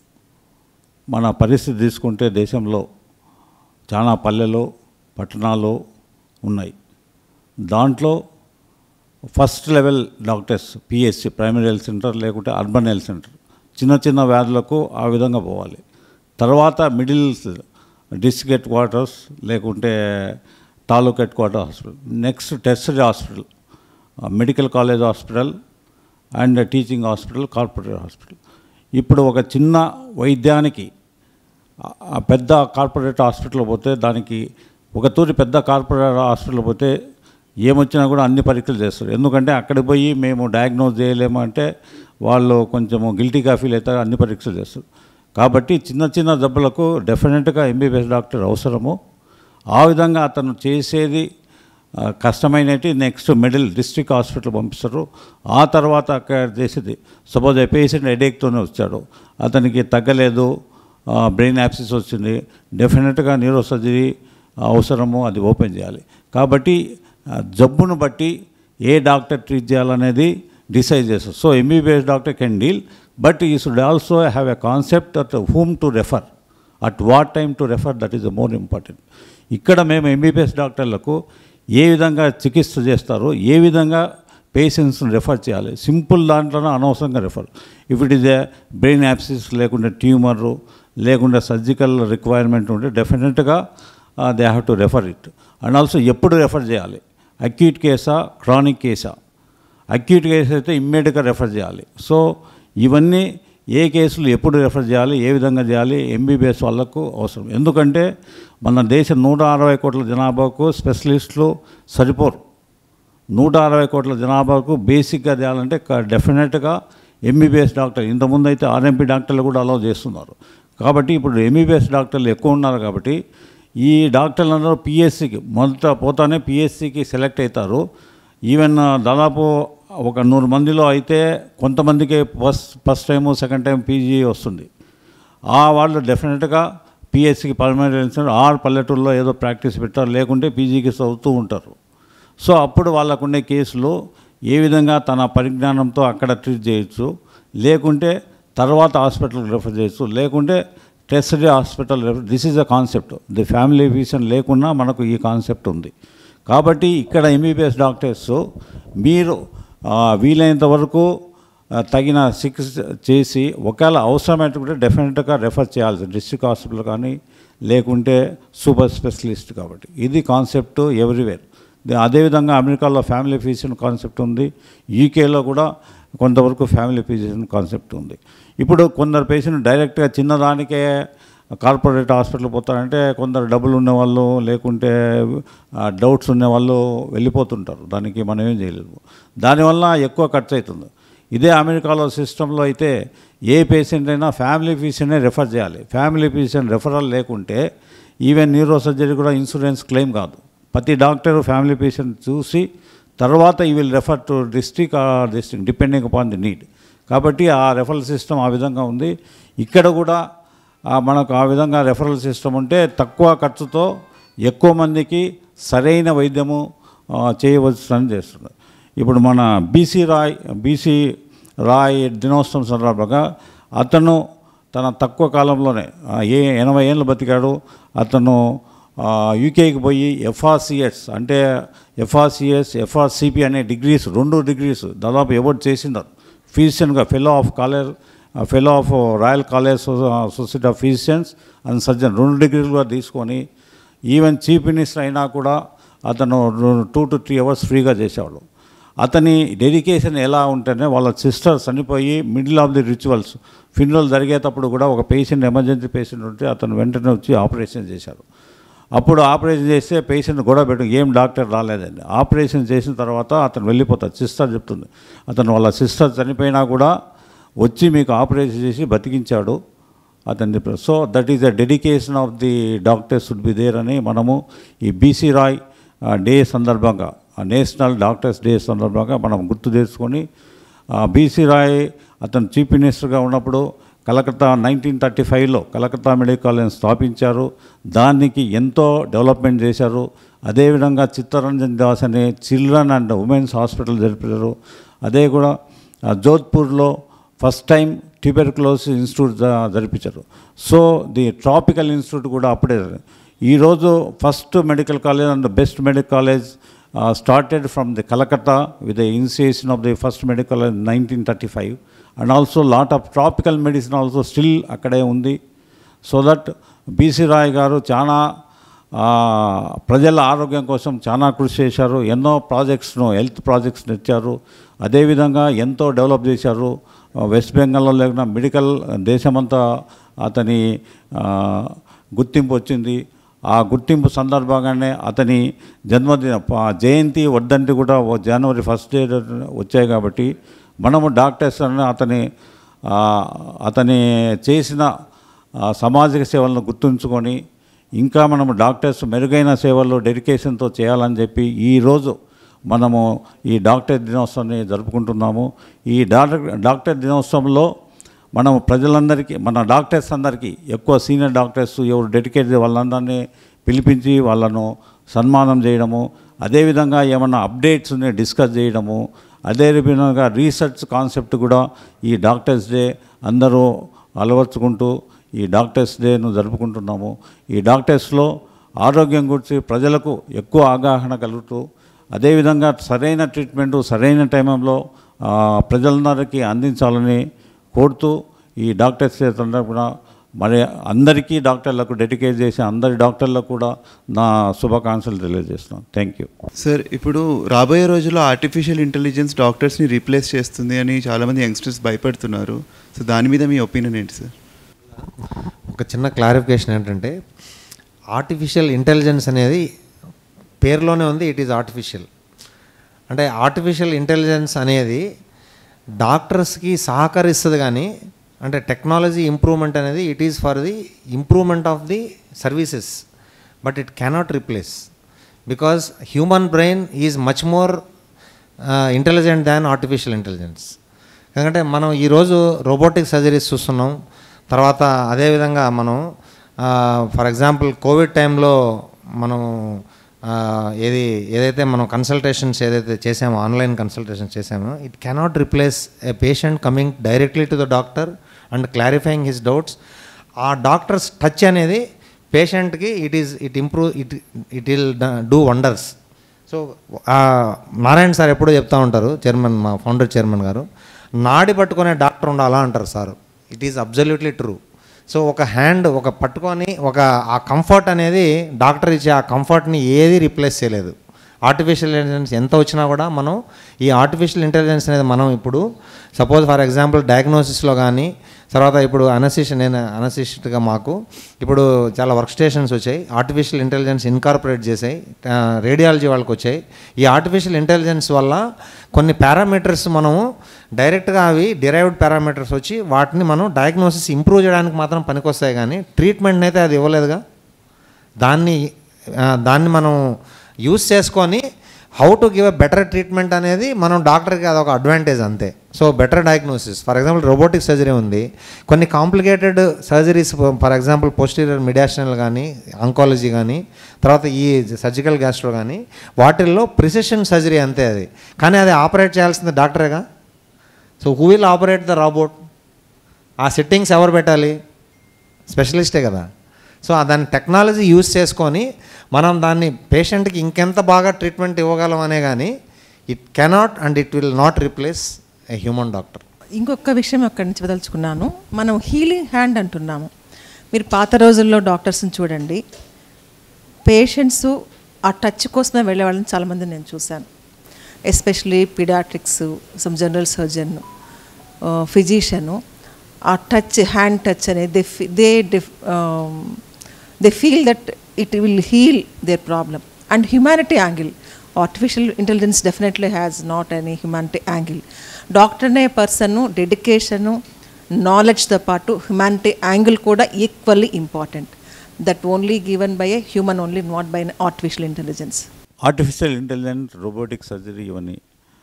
మన పరిస్థితి తీసుకుంటే దేశంలో చాలా పల్లెలు, పట్టణాలు ఉన్నాయి. దాంట్లో first level doctors PHC, primary health centre, లేకుంటే అర్బన్ హెల్త్ సెంటర్, చిన్న వ్యాధులకు ఆ విధంగా పోవాలి. తర్వాత మిడిల్ డిస్ట్రిక్ట్ హెడ్ క్వార్టర్స్, లేకుంటే taluka headquarter hospital, next tertiary hospital, medical college hospital and teaching hospital, corporate hospital. ఇప్పుడు ఒక చిన్న వైద్యానికి పెద్ద కార్పొరేట్ హాస్పిటల్ పోతే, దానికి ఒక తూరి పెద్ద కార్పొరేట్ హాస్పిటల్ పోతే ఏమొచ్చినా కూడా అన్ని పరీక్షలు చేస్తారు. ఎందుకంటే అక్కడికి పోయి మేము డయాగ్నోజ్ చేయలేము అంటే వాళ్ళు కొంచెము గిల్టీగా ఫీల్ అవుతారు, అన్ని పరీక్షలు చేస్తారు. కాబట్టి చిన్న జబ్బులకు డెఫినెట్గా ఎంబీబీఎస్ డాక్టర్ అవసరము. ఆ విధంగా అతను చేసేది కష్టమైనవి నెక్స్ట్ మిడిల్ డిస్ట్రిక్ట్ హాస్పిటల్ పంపిస్తారు. ఆ తర్వాత అక్కడ చేసేది, సపోజ్ ఏ పేషెంట్ హెడేక్తోనే వచ్చాడు, అతనికి తగ్గలేదు, బ్రెయిన్ యాప్సిస్ వచ్చింది, డెఫినెట్గా న్యూరో సర్జరీ అవసరము, అది ఓపెన్ చేయాలి. కాబట్టి జబ్బును బట్టి ఏ డాక్టర్ ట్రీట్ చేయాలనేది డిసైడ్ చేస్తారు. So MBBS doctor can deal, but he should also have a concept at whom to refer, at what time to refer, that is the more important. ఇక్కడ మేము ఎంబీబీఎస్ డాక్టర్లకు ఏ విధంగా చికిత్స చేస్తారో, ఏ విధంగా పేషెంట్స్ని రెఫర్ చేయాలి, సింపుల్ దాంట్లోనే అనవసరంగా refer. If it is a brain abscess, లేకుంటే ట్యూమరు, లేకుంటే సర్జికల్ రిక్వైర్మెంట్ ఉంటే డెఫినెట్గా they have to refer it. And also ఎప్పుడు రెఫర్ చేయాలి, అక్యూట్ కేసా, క్రానిక్ కేసా, అక్యూట్ కేసు అయితే ఇమ్మీడియట్గా రెఫర్ చేయాలి. సో ఇవన్నీ ఏ కేసులు ఎప్పుడు రెఫర్ చేయాలి, ఏ విధంగా చేయాలి, ఎంబీబీఎస్ వాళ్ళకు అవసరం. ఎందుకంటే మన దేశం 160 కోట్ల జనాభాకు స్పెషలిస్టులు సరిపోరు. 160 కోట్ల జనాభాకు బేసిక్గా చేయాలంటే డెఫినెట్గా ఎంబీబీఎస్ డాక్టర్, ఇంతకుముందు అయితే ఆర్ఎంపీ డాక్టర్లు కూడా అలౌ చేస్తున్నారు. కాబట్టి ఇప్పుడు ఎంబీబీఎస్ డాక్టర్లు ఎక్కువ ఉన్నారు. కాబట్టి ఈ డాక్టర్లందరూ పిఎస్సికి మొదట పోతానే పిఎస్సికి సెలెక్ట్ అవుతారు. ఈవెన్ దాదాపు ఒక 100 మందిలో అయితే కొంతమందికి first time second time PG వస్తుంది. వాళ్ళు డెఫినెట్గా పిఎస్సికి పర్మనెంట్ ఆర్ పల్లెటూరులో ఏదో ప్రాక్టీస్ పెట్టారు, లేకుంటే పీజీకి చదువుతూ ఉంటారు. సో అప్పుడు వాళ్ళకుండే కేసులు ఏ విధంగా తన పరిజ్ఞానంతో అక్కడ ట్రీట్ చేయొచ్చు, లేకుంటే తర్వాత హాస్పిటల్కి రెఫర్ చేయొచ్చు, లేకుంటే tertiary hospital refer. This is a concept. The family physician లేకున్నా మనకు ఈ కాన్సెప్ట్ ఉంది. కాబట్టి ఇక్కడ ఎంబీబీఎస్ డాక్టర్స్ మీరు వీలైనంత వరకు తగిన చికిత్స చేసి ఒకవేళ అవసరమైతే కూడా డెఫినెట్గా రెఫర్ చేయాల్సి డిస్ట్రిక్ట్ హాస్పిటల్ కానీ లేకుంటే సూపర్ స్పెషలిస్ట్. కాబట్టి ఇది కాన్సెప్ట్ ఎవ్రీవేర్. అదేవిధంగా అమెరికాలో ఫ్యామిలీ ఫిజిషియన్ కాన్సెప్ట్ ఉంది, యూకేలో కూడా కొంతవరకు ఫ్యామిలీ ఫిజిషియన్ కాన్సెప్ట్ ఉంది. ఇప్పుడు కొందరు పేషెంట్ డైరెక్ట్గా చిన్నదానికే కార్పొరేట్ హాస్పిటల్ పోతారంటే కొందరు డబ్బులు ఉన్నవాళ్ళు లేకుంటే డౌట్స్ ఉన్నవాళ్ళు వెళ్ళిపోతుంటారు. దానికి మనం ఏం చేయలేము. దానివల్ల ఎక్కువ ఖర్చు అవుతుంది. ఇదే అమెరికాలో సిస్టంలో అయితే ఏ పేషెంట్ అయినా ఫ్యామిలీ ఫిజిషియనే రెఫర్ చేయాలి. ఫ్యామిలీ ఫిజిషియన్ రెఫరల్ లేకుంటే ఈవెన్ న్యూరో సర్జరీ కూడా ఇన్సూరెన్స్ క్లెయిమ్ కాదు. ప్రతి డాక్టర్ ఫ్యామిలీ పేషెంట్ చూసి తర్వాత he will refer to district depending upon the need. కాబట్టి ఆ రెఫరల్ సిస్టమ్ ఆ విధంగా ఉంది. ఇక్కడ కూడా మనకు ఆ విధంగా రెఫరల్ సిస్టమ్ ఉంటే తక్కువ ఖర్చుతో ఎక్కువ మందికి సరైన వైద్యము చేయవలసిన చేస్తున్నారు. ఇప్పుడు మన బీసీ రాయ్ దినోత్సవం సందర్భంగా అతను తన తక్కువ కాలంలోనే 80 ఏళ్ళు బతికాడు. అతను యూకేకి పోయి ఎఫ్ఆర్సిఎస్ అంటే ఎఫ్ఆర్సిపి అనే డిగ్రీస్ 2 డిగ్రీస్ దాదాపు అవార్డ్ చేసినారు. ఫిజిషియన్గా fellow of royal college society of physicians and surgeon 2 డిగ్రీలు కూడా తీసుకొని ఈవెన్ చీఫ్ మినిస్టర్ అయినా కూడా అతను 2 to 3 hours ఫ్రీగా చేసేవాడు. అతని డెడికేషన్ ఎలా ఉంటేనే వాళ్ళ సిస్టర్ చనిపోయి middle of the rituals funeral జరిగేటప్పుడు కూడా ఒక పేషెంట్ ఎమర్జెన్సీ పేషెంట్ ఉంటే అతను వెంటనే వచ్చి ఆపరేషన్ చేశారు. అప్పుడు ఆపరేషన్ చేస్తే పేషెంట్ గొడవ పెట్టు ఏం డాక్టర్ రాలేదండి. ఆపరేషన్ చేసిన తర్వాత అతను వెళ్ళిపోతాడు. సిస్టర్ చెప్తుంది అతను వాళ్ళ సిస్టర్ చనిపోయినా కూడా వచ్చి మీకు ఆపరేషన్ చేసి బతికించాడు అతన్ని. So that is the dedication of the doctors should be there అని మనము ఈ బీసీ రాయ్ డే సందర్భంగా నేషనల్ డాక్టర్స్ డే సందర్భంగా మనం గుర్తు చేసుకొని బీసీ రాయ్ అతను చీఫ్ మినిస్టర్గా ఉన్నప్పుడు కలకత్తా 1935లో కలకత్తా మెడికల్ కాలేజ్ స్థాపించారు. దానికి ఎంతో డెవలప్మెంట్ చేశారు. అదేవిధంగా చిత్తరంజన్ దాస్ అనే చిల్డ్రన్ అండ్ ఉమెన్స్ హాస్పిటల్ జరిపారు. అదే కూడా జోధ్పూర్లో ఫస్ట్ టైం ట్యూబెర్కులోసిస్ ఇన్స్టిట్యూట్ జరిపించారు. సో ది ట్రాపికల్ ఇన్స్టిట్యూట్ కూడా అప్పుడే. ఈరోజు first medical college and best medical college started from the Calcutta with the initiation of the first medical in 1935, and also lot of tropical medicine also still akkade undi. So that BC Rai garu chana ప్రజల ఆరోగ్యం కోసం చాలా కృషి చేశారు. ఎన్నో ప్రాజెక్ట్స్ను health ప్రాజెక్ట్స్ని ఇచ్చారు. అదేవిధంగా ఎంతో డెవలప్ చేశారు. వెస్ట్ బెంగాల్లో లేకుండా మెడికల్ దేశమంతా అతని గుర్తింపు వచ్చింది. ఆ గుర్తింపు సందర్భంగానే అతని జయంతి వర్ధంతి కూడా January 1st వచ్చాయి. కాబట్టి మనము డాక్టర్స్ అతని చేసిన సామాజిక సేవలను గుర్తుంచుకొని ఇంకా మనము డాక్టర్స్ మెరుగైన సేవల్లో డెడికేషన్తో చేయాలని చెప్పి ఈరోజు మనము ఈ డాక్టర్ దినోత్సవాన్ని జరుపుకుంటున్నాము. ఈ డాక్టర్ దినోత్సవంలో మనం ప్రజలందరికీ మన డాక్టర్స్ అందరికీ ఎక్కువ సీనియర్ డాక్టర్స్ ఎవరు డెడికేట్ వాళ్ళందరినీ పిలిపించి వాళ్ళను సన్మానం చేయడము, అదేవిధంగా ఏమన్నా అప్డేట్స్ని డిస్కస్ చేయడము, అదేవిధంగా రీసెర్చ్ కాన్సెప్ట్ కూడా ఈ డాక్టర్స్ డే అందరూ అలవర్చుకుంటూ ఈ డాక్టర్స్ డేను జరుపుకుంటున్నాము. ఈ డాక్టర్స్లో ఆరోగ్యం గురించి ప్రజలకు ఎక్కువ అవగాహన కలుగుతూ అదేవిధంగా సరైన ట్రీట్మెంటు సరైన టైంలో ప్రజలందరికీ అందించాలని కోరుతూ ఈ డాక్టర్స్ డే సందర్భంగా మరి అందరికీ డాక్టర్లకు డెడికేట్ చేసి అందరి డాక్టర్లకు కూడా నా శుభాకాంక్షలు తెలియజేస్తున్నాను. Thank you. సార్, ఇప్పుడు రాబోయే రోజుల్లో ఆర్టిఫిషియల్ ఇంటెలిజెన్స్ డాక్టర్స్ని రీప్లేస్ చేస్తుంది అని చాలామంది యంగ్స్టర్స్ భయపడుతున్నారు. సో దాని మీద మీ ఒపీనియన్ ఏంటి సార్? ఒక చిన్న క్లారిఫికేషన్ ఏంటంటే, ఆర్టిఫిషియల్ ఇంటెలిజెన్స్ అనేది పేరులోనే ఉంది, ఇట్ ఈజ్ ఆర్టిఫిషియల్. అంటే ఆర్టిఫిషియల్ ఇంటెలిజెన్స్ అనేది డాక్టర్స్కి సహకరిస్తుంది, కానీ అంటే టెక్నాలజీ ఇంప్రూవ్మెంట్ అనేది it is for the improvement of the services, but it cannot replace, because human brain is much more intelligent than artificial intelligence. ఎందుకంటే మనం ఈరోజు రోబోటిక్ సర్జరీస్ చూస్తున్నాం. తర్వాత అదేవిధంగా మనం ఫర్ ఎగ్జాంపుల్ కోవిడ్ టైంలో మనం ఏదైతే మనం కన్సల్టేషన్స్ ఏదైతే చేసామో, ఆన్లైన్ కన్సల్టేషన్ చేసామో, it cannot replace a patient coming directly to the doctor and clarifying his doubts. ఆ డాక్టర్స్ టచ్ అనేది పేషెంట్కి it will do wonders. So Narayana sir ఎప్పుడూ చెప్తూ ఉంటారు, చైర్మన్, మా ఫౌండర్ చైర్మన్ గారు, నాడి పట్టుకునే డాక్టర్ ఉండాలా అంటారు sir. It is absolutely true. So ఒక హ్యాండ్ ఒక పట్టుకొని ఆ కంఫర్ట్ అనేది డాక్టర్ ఇచ్చే ఆ కంఫర్ట్ని ఏది రీప్లేస్ చేయలేదు. ఆర్టిఫిషియల్ ఇంటెలిజెన్స్ ఎంత వచ్చినా కూడా మనం ఈ ఆర్టిఫిషియల్ ఇంటెలిజెన్స్ అనేది మనం ఇప్పుడు సపోజ్ ఫర్ ఎగ్జాంపుల్ డయాగ్నోసిస్లో కానీ, తర్వాత ఇప్పుడు నేను అనసిస్ట్గా మాకు ఇప్పుడు చాలా వర్క్ స్టేషన్స్ వచ్చాయి, ఆర్టిఫిషియల్ ఇంటెలిజెన్స్ ఇన్కార్పొరేట్ చేసాయి, రేడియాలజీ వాళ్ళకి వచ్చాయి. ఈ ఆర్టిఫిషియల్ ఇంటెలిజెన్స్ వల్ల కొన్ని పారామీటర్స్ మనము డైరెక్ట్గా అవి డిరైవ్డ్ పారామీటర్స్ వచ్చి వాటిని మనం డయాగ్నోసిస్ ఇంప్రూవ్ చేయడానికి మాత్రం పనికొస్తాయి, కానీ ట్రీట్మెంట్ అయితే అది ఇవ్వలేదుగా. దాన్ని మనం యూస్ చేసుకొని how to give a better treatment అనేది మనం డాక్టర్కి అదొక అడ్వాంటేజ్ అంతే. So better diagnosis, for example robotic surgery ఉంది, కొన్ని complicated surgeries for example posterior mediastinal కానీ, ఆంకాలజీ కానీ, తర్వాత ఈ సర్జికల్ గ్యాస్ట్రో కానీ, వాటిల్లో ప్రిసిషన్ సర్జరీ అంతే అది. కానీ అది ఆపరేట్ చేయాల్సింది డాక్టరేగా. So who will operate the robot? ఆ సెట్టింగ్స్ ఎవరు పెట్టాలి? స్పెషలిస్టే కదా. సో దాని టెక్నాలజీ యూజ్ చేసుకొని మనం దాన్ని పేషెంట్కి ఇంకెంత బాగా ట్రీట్మెంట్ ఇవ్వగలం అనే, కానీ it cannot and it will not replace a human doctor. ఇంకొక విషయం అక్కడి నుంచి వదలుచుకున్నాను. మనం హీలింగ్ హ్యాండ్ అంటున్నాము. మీరు పాత రోజుల్లో డాక్టర్స్ని చూడండి, పేషెంట్స్ ఆ టచ్ కోసమే వెళ్ళే వాళ్ళని చాలామంది నేను చూశాను. Especially paediatrics, some general surgeon, physician, ఆ టచ్, హ్యాండ్ టచ్ అనేది they feel that it will heal their problem. And humanity angle, artificial intelligence definitely has not any humanity angle. Doctor ne person dedication knowledge తో పాటు humanity angle కూడా equally important, that only given by a human only, not by an artificial intelligence. Artificial intelligence, robotic surgery ఇవన్నీ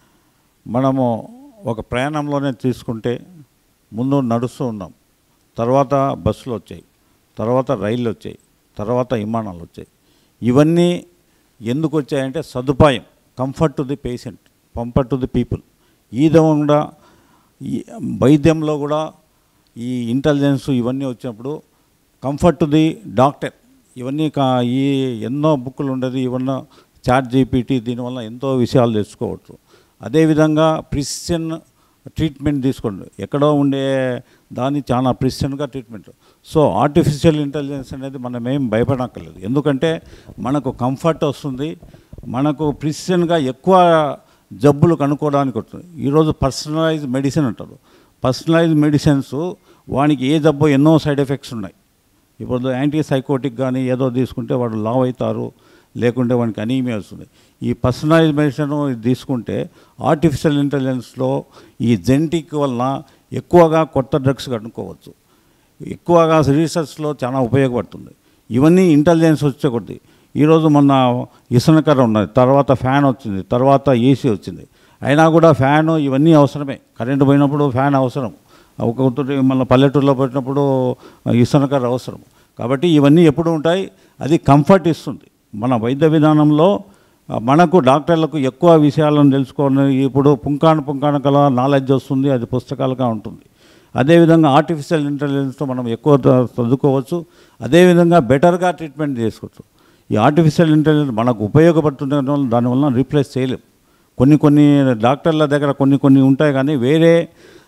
మనము ఒక ప్రయాణంలోనే తీసుకుంటే ముందు నడుస్తూ ఉన్నాం, తర్వాత బస్సులు వచ్చాయి, తర్వాత రైళ్ళు వచ్చాయి, తర్వాత విమానాలు వచ్చాయి. ఇవన్నీ ఎందుకు వచ్చాయంటే సదుపాయం, comfort to the patient, comfort to the people. ఈ విధంగా ఈ వైద్యంలో కూడా ఈ ఇంటెలిజెన్స్ ఇవన్నీ వచ్చినప్పుడు కంఫర్ట్ టు ది డాక్టర్, ఇవన్నీ ఈ ఎన్నో బుక్కులు ఉండేది, ఇవన్నీ చాట్ జీపీటీ, దీనివల్ల ఎంతో విషయాలు తెలుసుకోవచ్చు. అదేవిధంగా ప్రిసిషన్ ట్రీట్మెంట్ తీసుకోండి, ఎక్కడో ఉండే దాన్ని చాలా ప్రిసిషన్గా ట్రీట్మెంట్. సో ఆర్టిఫిషియల్ ఇంటెలిజెన్స్ అనేది మనం ఏం భయపడక్కర్లేదు, ఎందుకంటే మనకు కంఫర్ట్ వస్తుంది, మనకు ప్రిసిషన్గా ఎక్కువ జబ్బులు కనుక్కోవడానికి వస్తుంది. ఈరోజు పర్సనలైజ్ మెడిసిన్ అంటారు. పర్సనలైజ్ మెడిసిన్స్ వానికి ఏ జబ్బు ఎన్నో సైడ్ ఎఫెక్ట్స్ ఉన్నాయి. ఇప్పుడు యాంటీ సైకోటిక్ కానీ ఏదో తీసుకుంటే వాడు లావ్ అవుతారు, లేకుంటే వానికి అనీమియా వస్తుంది. ఈ పర్సనలైజ్ మెడిసిన్ తీసుకుంటే ఆర్టిఫిషియల్ ఇంటెలిజెన్స్లో ఈ జెనెటిక్ వలన ఎక్కువగా కొత్త డ్రగ్స్ కనుక్కోవచ్చు, ఎక్కువగా రీసెర్చ్లో చాలా ఉపయోగపడుతుంది. ఇవన్నీ ఇంటెలిజెన్స్ వచ్చే కొద్ది. ఈరోజు మొన్న ఇసనకర ఉన్నది, తర్వాత ఫ్యాన్ వచ్చింది, తర్వాత ఏసీ వచ్చింది. అయినా కూడా ఫ్యాను ఇవన్నీ అవసరమే. కరెంటు పోయినప్పుడు ఫ్యాన్ అవసరం, ఒకటి మళ్ళీ పల్లెటూరులో పెట్టినప్పుడు ఇసనకర అవసరం. కాబట్టి ఇవన్నీ ఎప్పుడు ఉంటాయి, అది కంఫర్ట్ ఇస్తుంది. మన వైద్య విధానంలో మనకు డాక్టర్లకు ఎక్కువ విషయాలను తెలుసుకోవడం, ఇప్పుడు పుంకాను కల నాలెడ్జ్ వస్తుంది, అది పుస్తకాలుగా ఉంటుంది. అదేవిధంగా ఆర్టిఫిషియల్ ఇంటెలిజెన్స్తో మనం ఎక్కువ చదువుకోవచ్చు, అదేవిధంగా బెటర్గా ట్రీట్మెంట్ చేసుకోవచ్చు. ఈ ఆర్టిఫిషియల్ ఇంటెలిజెన్స్ మనకు ఉపయోగపడుతున్న దానివల్ల రీప్లేస్ చేయలేం. కొన్ని డాక్టర్ల దగ్గర కొన్ని ఉంటాయి, కానీ వేరే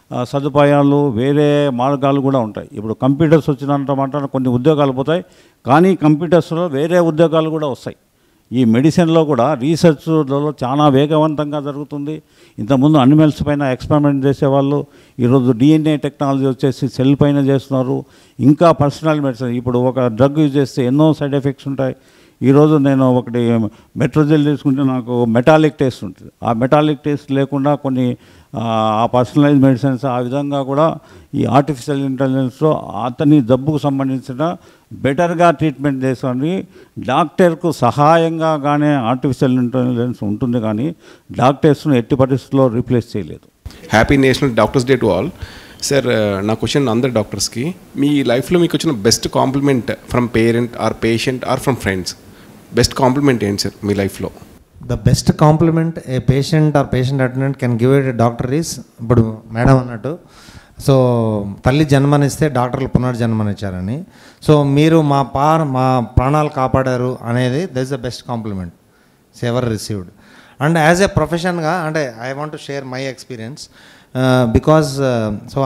సదుపాయాలు, వేరే మార్గాలు కూడా ఉంటాయి. ఇప్పుడు కంప్యూటర్స్ వచ్చినంత కొన్ని ఉద్యోగాలు పోతాయి, కానీ కంప్యూటర్స్లో వేరే ఉద్యోగాలు కూడా వస్తాయి. ఈ మెడిసిన్లో కూడా రీసెర్చ్లో చాలా వేగవంతంగా జరుగుతుంది. ఇంతకుముందు అనిమల్స్ పైన ఎక్స్పెరిమెంట్ చేసేవాళ్ళు, ఈరోజు DNA టెక్నాలజీ వచ్చేసి సెల్ పైన చేస్తున్నారు. ఇంకా పర్సనల్ మెడిసిన్, ఇప్పుడు ఒక డ్రగ్ యూజ్ చేస్తే ఎన్నో సైడ్ ఎఫెక్ట్స్ ఉంటాయి. ఈరోజు నేను ఒకటి మెట్రోజెల్ తీసుకుంటే నాకు మెటాలిక్ టేస్ట్ ఉంటుంది. ఆ మెటాలిక్ టేస్ట్ లేకుండా కొన్ని ఆ పర్సనలైజ్ మెడిసిన్స్ ఆ విధంగా కూడా ఈ ఆర్టిఫిషియల్ ఇంటెలిజెన్స్లో అతని జబ్బుకు సంబంధించిన బెటర్గా ట్రీట్మెంట్ చేసుకొని డాక్టర్కు సహాయంగా కానీ ఆర్టిఫిషియల్ ఇంటెలిజెన్స్ ఉంటుంది, కానీ డాక్టర్స్ను ఎట్టి పరిస్థితుల్లో రీప్లేస్ చేయలేదు. Happy national doctors day to all. Sir, నా క్వశ్చన్ అందరు డాక్టర్స్కి, మీ లైఫ్లో మీకు వచ్చిన best compliment from parent or patient or from friends, best compliment ఏంటి సార్ మీ లైఫ్లో? The best compliment a patient or patient attendant can give a doctor is, ఇప్పుడు మేడం అన్నట్టు, సో తల్లి జన్మనిస్తే డాక్టర్లు పునర్జన్మనిచ్చారని, సో మీరు మా ప్రాణాలు కాపాడారు అనేది that is the best compliment ever received. And as a ప్రొఫెషన్గా అంటే I want to share my experience because so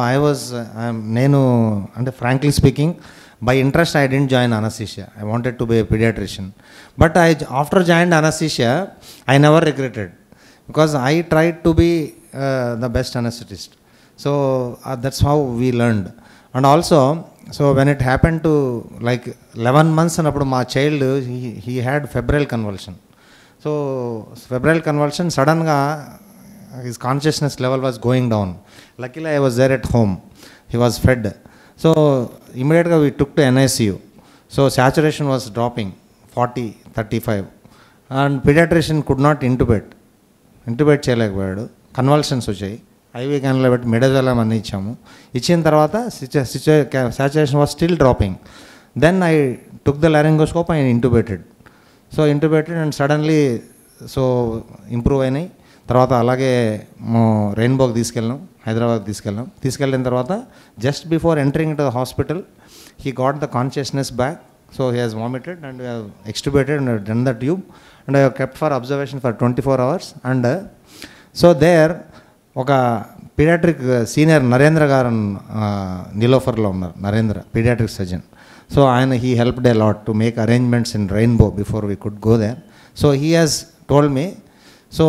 నేను అంటే frankly speaking, by interest I didn't join anesthesia. I wanted to be a pediatrician, but after joined anesthesia I never regretted, because I tried to be the best anesthetist. So that's how we learned. And also, so when it happened to like 11 months anappudu my child, he had febrile convulsion. So febrile convulsion, sudden ga his consciousness level was going down. Luckily I was there at home, he was fed. So immediately we took to NICU. So saturation was dropping 40-35, and pediatrician could not intubate చేయలేకపోయాడు. Convulsions వచ్చాయి, IV క్యాన్లో పెట్టి మెడజలం అన్ని ఇచ్చిన తర్వాత saturation was still dropping. Then I took the laryngoscope and intubated. So intubated and suddenly so improve అయినాయి. తర్వాత అలాగే రెయిన్బోకి తీసుకెళ్ళాం, హైదరాబాద్ తీసుకెళ్ళిన తర్వాత just before entering to the hospital he got the consciousness back. So he has vomited and extubated and done the tube and I kept for observation for 24 hours. And so there ఒక paediatric senior Narendra గారు నిలోఫర్లో ఉన్నారు, Narendra paediatric surgeon. So ఆయన he helped a lot to make arrangements in Rainbow before we could go there. So he has told me, so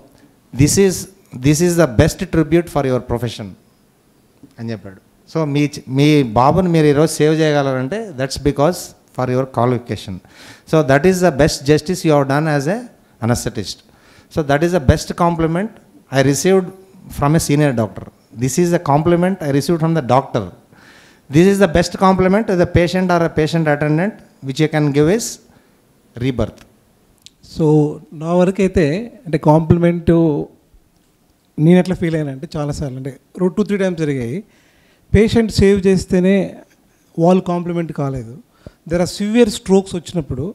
this is the best tribute for your profession అని చెప్పాడు. So మీ బాబుని మీరు ఈరోజు save చేయగలరంటే that's because for your qualification. So that is the best justice you have done as an anaesthetist. So that is the best compliment I received from a senior doctor. This is the compliment I received from the doctor. This is the best compliment the patient or a patient attendant which you can give is rebirth. So నా వరకైతే అంటే complement నేను ఎట్లా feel అయినా చాలాసార్లు అంటే 2-3 times జరిగాయి. Patient save చేస్తేనే వాళ్ళు కాంప్లిమెంట్ కాలేదు. దెర్ ఆర్ సివియర్ స్ట్రోక్స్ వచ్చినప్పుడు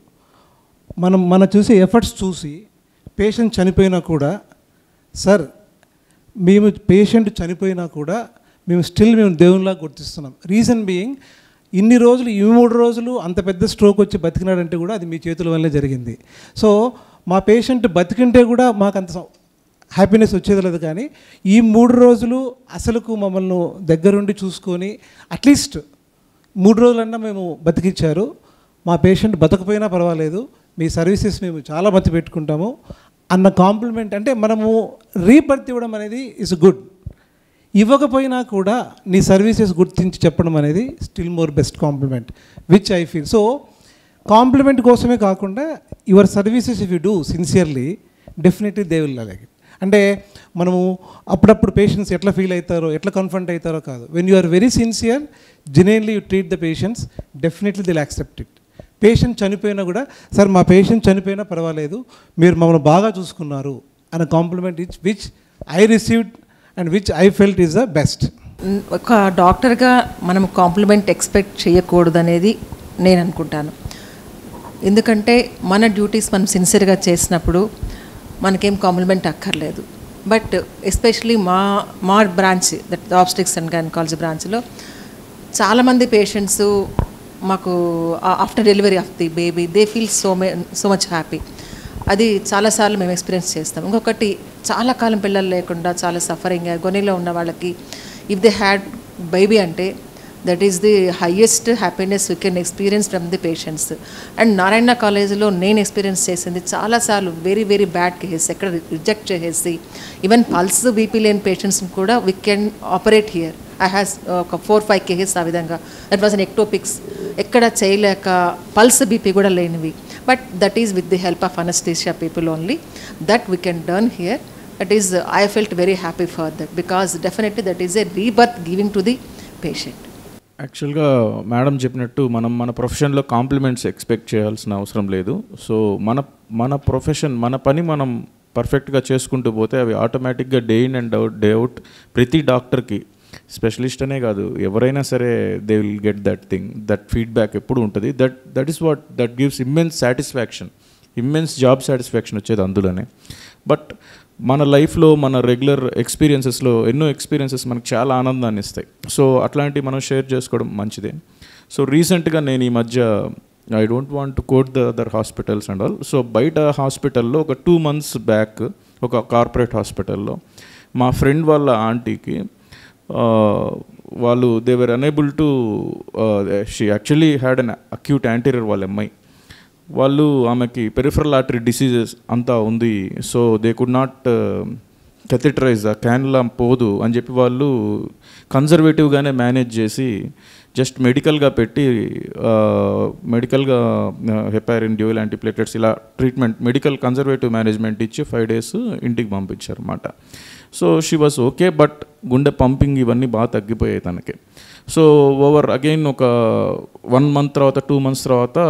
మన చూసే ఎఫర్ట్స్ చూసి పేషెంట్ చనిపోయినా కూడా, సార్ మేము పేషెంట్ చనిపోయినా కూడా మేము దేవునిలా గుర్తిస్తున్నాం. రీజన్ బీయింగ్ ఇన్ని రోజులు ఈ 3 రోజులు అంత పెద్ద స్ట్రోక్ వచ్చి బతికినాడంటే కూడా అది మీ చేతుల వల్లే జరిగింది. సో మా పేషెంట్ బతికింటే కూడా మాకు అంత హ్యాపీనెస్ వచ్చేది లేదు. కానీ ఈ 3 రోజులు అసలుకు మమ్మల్ని దగ్గరుండి చూసుకొని అట్లీస్ట్ 3 రోజులన్నా మేము బతికిచ్చారు. మా పేషెంట్ బతకపోయినా పర్వాలేదు, మీ సర్వీసెస్ మేము చాలా మతి పెట్టుకుంటాము అన్న కాంప్లిమెంట్. అంటే మనము రీబర్త్ ఇవ్వడం అనేది ఇస్ గుడ్. ఇవ్వకపోయినా కూడా నీ సర్వీసెస్ గుర్తించి చెప్పడం అనేది still more best compliment which I feel. So compliment కోసమే కాకుండా your services if you do sincerely definitely they will like it. అంటే మనము అప్పుడప్పుడు పేషెంట్స్ ఎట్లా ఫీల్ అవుతారో, ఎట్లా కన్ఫ్రంట్ అవుతారో కాదు. When you are very sincere, genuinely you treat the patients, definitely they will accept it. Patient చనిపోయినా కూడా, సార్ మా పేషెంట్ చనిపోయినా పర్వాలేదు, మీరు మమ్మల్ని బాగా చూసుకున్నారు అన్న compliment which I received and which I felt is the best. ఒక డాక్టర్గా మనం కాంప్లిమెంట్ ఎక్స్పెక్ట్ చేయకూడదనేది నేను అనుకుంటాను. ఎందుకంటే మన డ్యూటీస్ మనం సిన్సియర్గా చేసినప్పుడు మనకేం కాంప్లిమెంట్ అక్కర్లేదు. బట్ ఎస్పెషలీ మా branch that obstetrics and gynaecology బ్రాంచ్లో చాలామంది పేషెంట్స్ మాకు after delivery of the baby they feel so much happy. అది చాలాసార్లు మేము ఎక్స్పీరియన్స్ చేస్తాం. ఇంకొకటి చాలా కాలం పిల్లలు లేకుండా చాలా సఫరింగ్ గొనిలో ఉన్న వాళ్ళకి ఇఫ్ దే హ్యాడ్ బేబీ అంటే that is the highest happiness we can experience from the patients. And Narayana కాలేజీలో నేను ఎక్స్పీరియన్స్ చేసింది చాలాసార్లు వెరీ వెరీ బ్యాడ్ కేసెస్ ఎక్కడ రిజెక్ట్ చేసేసి ఈవెన్ పల్స్ బీపీ లేని పేషెంట్స్ని కూడా we can operate here. I has ఒక 4-5 కేసెస్ ఆ విధంగా. దట్ వాజ్ అన్ ఎక్టోపిక్స్, ఎక్కడ చేయలేక పల్స్ బీపీ కూడా లేనివి. But that is with the help of anaesthesia people only that we can done here. That is I felt very happy for that because definitely that is a rebirth giving to the patient. యాక్చువల్గా madam చెప్పినట్టు మన ప్రొఫెషన్లో compliments expect చేయాల్సిన అవసరం లేదు. So మన profession, మన పని మనం పర్ఫెక్ట్గా చేసుకుంటూ పోతే అవి ఆటోమేటిక్గా day in and day out ప్రతి డాక్టర్కి, స్పెషలిస్ట్ అనే కాదు ఎవరైనా సరే, they will get that thing, that feedback ఎప్పుడు ఉంటుంది. That is what that gives immense satisfaction, immense job satisfaction వచ్చేది అందులోనే. బట్ మన లైఫ్లో మన రెగ్యులర్ ఎక్స్పీరియన్సెస్లో ఎన్నో ఎక్స్పీరియన్సెస్ మనకు చాలా ఆనందాన్ని ఇస్తాయి. సో అట్లాంటివి మనం షేర్ చేసుకోవడం మంచిదే. సో రీసెంట్గా నేను ఈ మధ్య, I don't want to quote the other hospitals and all, so బయట హాస్పిటల్లో ఒక 2 months బ్యాక్ ఒక కార్పొరేట్ హాస్పిటల్లో మా ఫ్రెండ్ వాళ్ళ ఆంటీకి వాళ్ళు they were unable to, she actually had an acute anterior వాళ్ళ అమ్మాయి, వాళ్ళు ఆమెకి పెరిఫరల్ ఆర్టరీ డిసీజెస్ అంతా ఉంది. So they could not catheterize, ఆ క్యాన్లా పోదు అని చెప్పి వాళ్ళు కన్జర్వేటివ్గానే మేనేజ్ చేసి జస్ట్ మెడికల్గా పెట్టి, మెడికల్గా హెపారిన్, డ్యూయల్ యాంటీప్లేటెట్స్ ఇలా ట్రీట్మెంట్, మెడికల్ కన్జర్వేటివ్ మేనేజ్మెంట్ ఇచ్చి 5 days ఇంటికి పంపించారు అన్నమాట. So she was okay, but గుండె పంపింగ్ ఇవన్నీ బాగా తగ్గిపోయాయి తనకి. సో ఓవర్ అగైన్ ఒక 1 month తర్వాత 2 months తర్వాత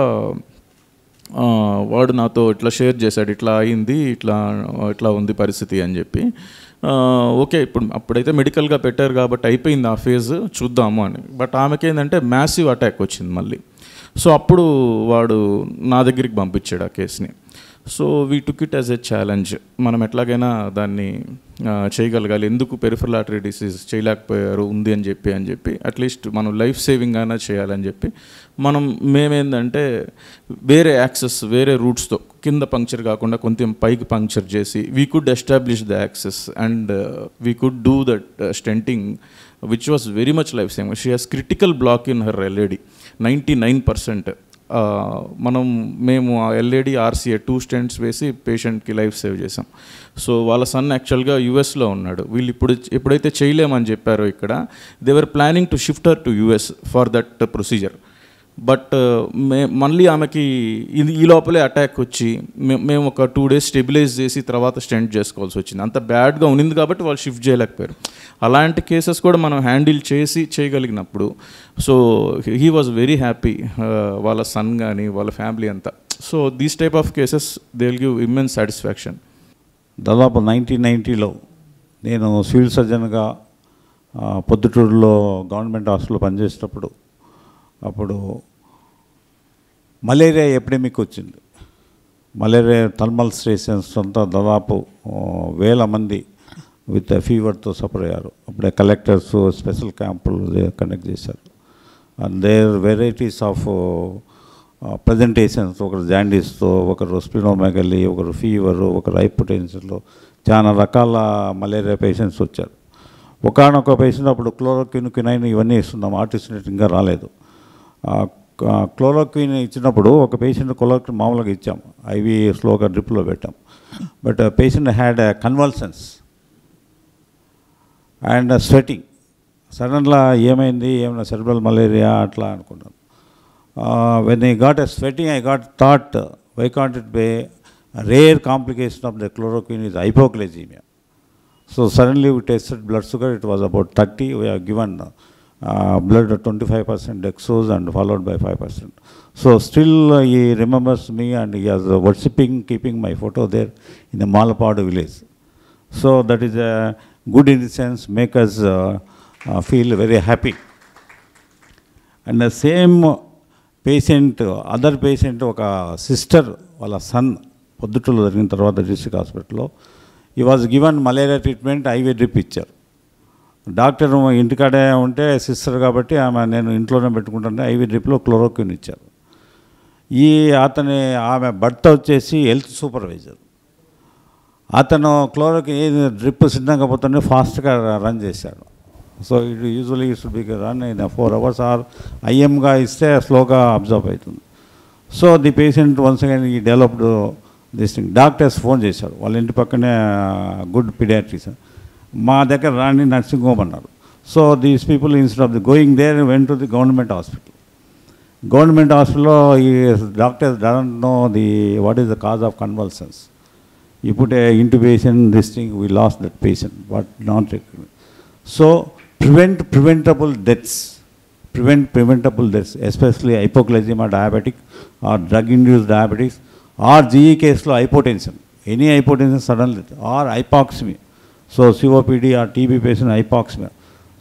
వాడు నాతో ఇట్లా షేర్ చేశాడు, ఇట్లా అయింది, ఇట్లా ఉంది పరిస్థితి అని చెప్పి. ఓకే, అప్పుడైతే మెడికల్గా పెట్టారు కాబట్టి అయిపోయింది ఆ ఫేజ్, చూద్దాము అని. బట్ ఆమెకేంటంటే మ్యాసివ్ అటాక్ వచ్చింది మళ్ళీ. సో అప్పుడు వాడు నా దగ్గరికి పంపించాడు ఆ కేసుని. So we took it as a challenge, మనం ఎట్లాగైనా దాన్ని చేయగలగాలి, ఎందుకు పెరిఫరల్ ఆర్టరీ డిసీజ్ చేయలేకపోయారు ఉంది అని చెప్పి అట్లీస్ట్ మనం లైఫ్ సేవింగ్ అయినా చేయాలని చెప్పి మేమేందంటే వేరే యాక్సెస్, వేరే రూట్స్తో కింద పంక్చర్ కాకుండా కొంచెం పైకి పంక్చర్ చేసి we could establish the access and we could do that stenting which was very much life saving. She has critical block in her LAD 99%. మేము ఎల్ఏడి ఆర్సీఏ 2 stents వేసి పేషెంట్కి లైఫ్ సేవ్ చేసాం. So వాళ్ళ son యాక్చువల్గా యూఎస్లో ఉన్నాడు. వీళ్ళు ఎప్పుడైతే చేయలేమని చెప్పారో ఇక్కడ, they were planning to shift her to US for that procedure. But మళ్ళీ ఆమెకి ఈ లోపలే అటాక్ వచ్చి మేము ఒక 2 days స్టెబిలైజ్ చేసి తర్వాత స్టెంట్ చేసుకోవాల్సి వచ్చింది. అంత బ్యాడ్గా ఉన్నింది కాబట్టి వాళ్ళు షిఫ్ట్ చేయలేకపోయారు. అలాంటి కేసెస్ కూడా మనం హ్యాండిల్ చేయగలిగినప్పుడు, so he was very happy, వాళ్ళ సన్ కానీ వాళ్ళ ఫ్యామిలీ అంతా. So these type of cases they will give immense satisfaction. దాదాపు 1990లో నేను సివిల్ సర్జన్గా పొద్దుటూరులో గవర్నమెంట్ హాస్పిటల్లో పనిచేసేటప్పుడు, అప్పుడు మలేరియా ఎపిడమిక్ వచ్చింది. మలేరియా థర్మల్ స్టేషన్స్ అంతా దాదాపు 1000 మంది విత్ ఫీవర్తో సఫర్ అయ్యారు. అప్పుడే కలెక్టర్స్ స్పెషల్ క్యాంపులు కండక్ట్ చేశారు. And there varieties of presentations, ఒకరు జాండీస్తో, ఒకరు స్ప్లినోమెగలీ, ఒకరు ఫీవరు, ఒకరు హైపోటెన్షన్లో చాలా రకాల మలేరియా పేషెంట్స్ వచ్చారు. ఒకనొక పేషెంట్ అప్పుడు క్లోరోక్విన్, క్వినైన్ ఇవన్నీ ఇస్తున్నాం, ఆర్టిసినేట్ ఇంకా రాలేదు. క్లోరోక్విన్ ఇచ్చినప్పుడు ఒక పేషెంట్ క్లోరోక్విన్ మామూలుగా ఇచ్చాం, ఐవి స్లోగా డ్రిప్లో పెట్టాం. But patient had convulsions and sweating. సడన్గా ఏమైంది, ఏమైనా సెరెబ్రల్ మలేరియా అట్లా అనుకున్నాను. When I got a sweating I got thought why can't it be rare complication of the chloroquine is hypoglycemia. So suddenly we tested blood sugar, it was about 30. We have given blood 25% dextrose and followed by 5%. So still he remembers me and he is worshipping, keeping my photo there in the Malapadu village. So that is a good in the sense, make us feel very happy. And the same patient, other patient, ఒక sister వాళ్ళ son పొద్దుటూరులో జరిగిన తర్వాత district హాస్పిటల్లో he was given malaria treatment, IV drip ఇచ్చారు. Doctor ఇంటికాడే ఉంటే sister కాబట్టి నేను ఇంట్లోనే పెట్టుకుంటాను, ఐవీ డ్రిప్లో క్లోరోక్విన్ ఇచ్చారు. ఆమె భర్త వచ్చేసి హెల్త్ సూపర్వైజర్. అతను క్లోరోక్విన్ డ్రిప్ సిద్ధంగా పోతుంటే ఫాస్ట్గా రన్ చేశాడు. So it usually it should be run in 4 hours or ఐఎంగా ఇస్తే స్లోగా అబ్జర్వ్ అవుతుంది. So the patient once again he developed this thing. Doctors phone చేశారు, వాళ్ళ ఇంటి పక్కనే గుడ్ పీడియాట్రిషియన్, మా దగ్గర రాని నర్సింగ్ హోమ్ అన్నారు. So these people instead of the going there went to the government hospital. Government హాస్పిటల్లో ఈ doctors don't know the what is the cause of convulsions. You put a intubation, this thing, we lost that patient, but not recovered. So preventable deaths, preventable deaths, especially hypoglycemia diabetic or drug-induced diabetes or GE case lo hypotension, any hypotension suddenly or hypoxemia. So COPD or TB patient hypoxemia.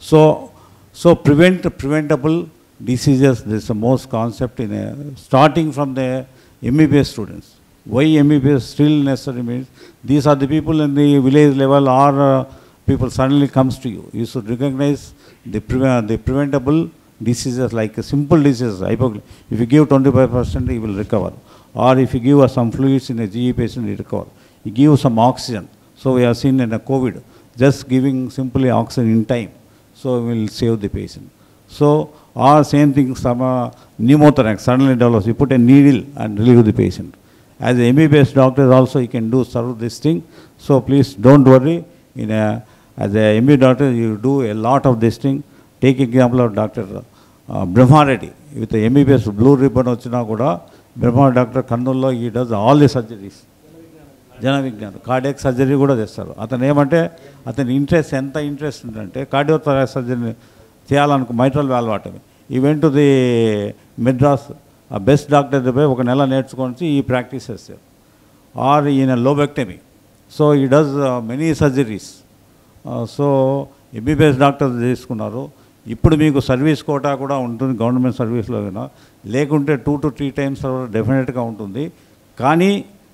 So preventable diseases, this is the most concept in starting from the MBBS students. Why MBBS still necessary means these are the people in the village level or people suddenly comes to you. You should recognize the preventable diseases like simple diseases. If you give 25%, he will recover. Or if you give some fluids in a GE patient, he recover. You give some oxygen. So we have seen in a COVID, just giving simply oxygen in time, so we will save the patient. So or same thing, some pneumothorax suddenly develops. You put a needle and relieve the patient. As a MBBS doctor also you can do serve this thing. So please don't worry. As a MB doctor you do a lot of this thing. Take example of Dr. Brahma Reddy. With the MBBS blue ribbon ochina kuda Brahma doctor Kannurlo he does all the surgeries. Jana Vignan cardiac surgery kuda chestaru. Atanu emante atani interest enta interest undante cardiothoracic surgery చేయాలనుకో mitral valve atomy. He went to the Madras ఆ best doctor దగ్గర ఒక నెల నేర్చుకొని ఈ practice చేస్తారు. Or ఈయన lobectomy. So he does many surgeries. So MBBS doctor తీసుకున్నారు. ఇప్పుడు మీకు సర్వీస్ కోటా కూడా ఉంటుంది గవర్నమెంట్ సర్వీస్లో, లేకుంటే 2 to 3 times డెఫినెట్గా ఉంటుంది. కానీ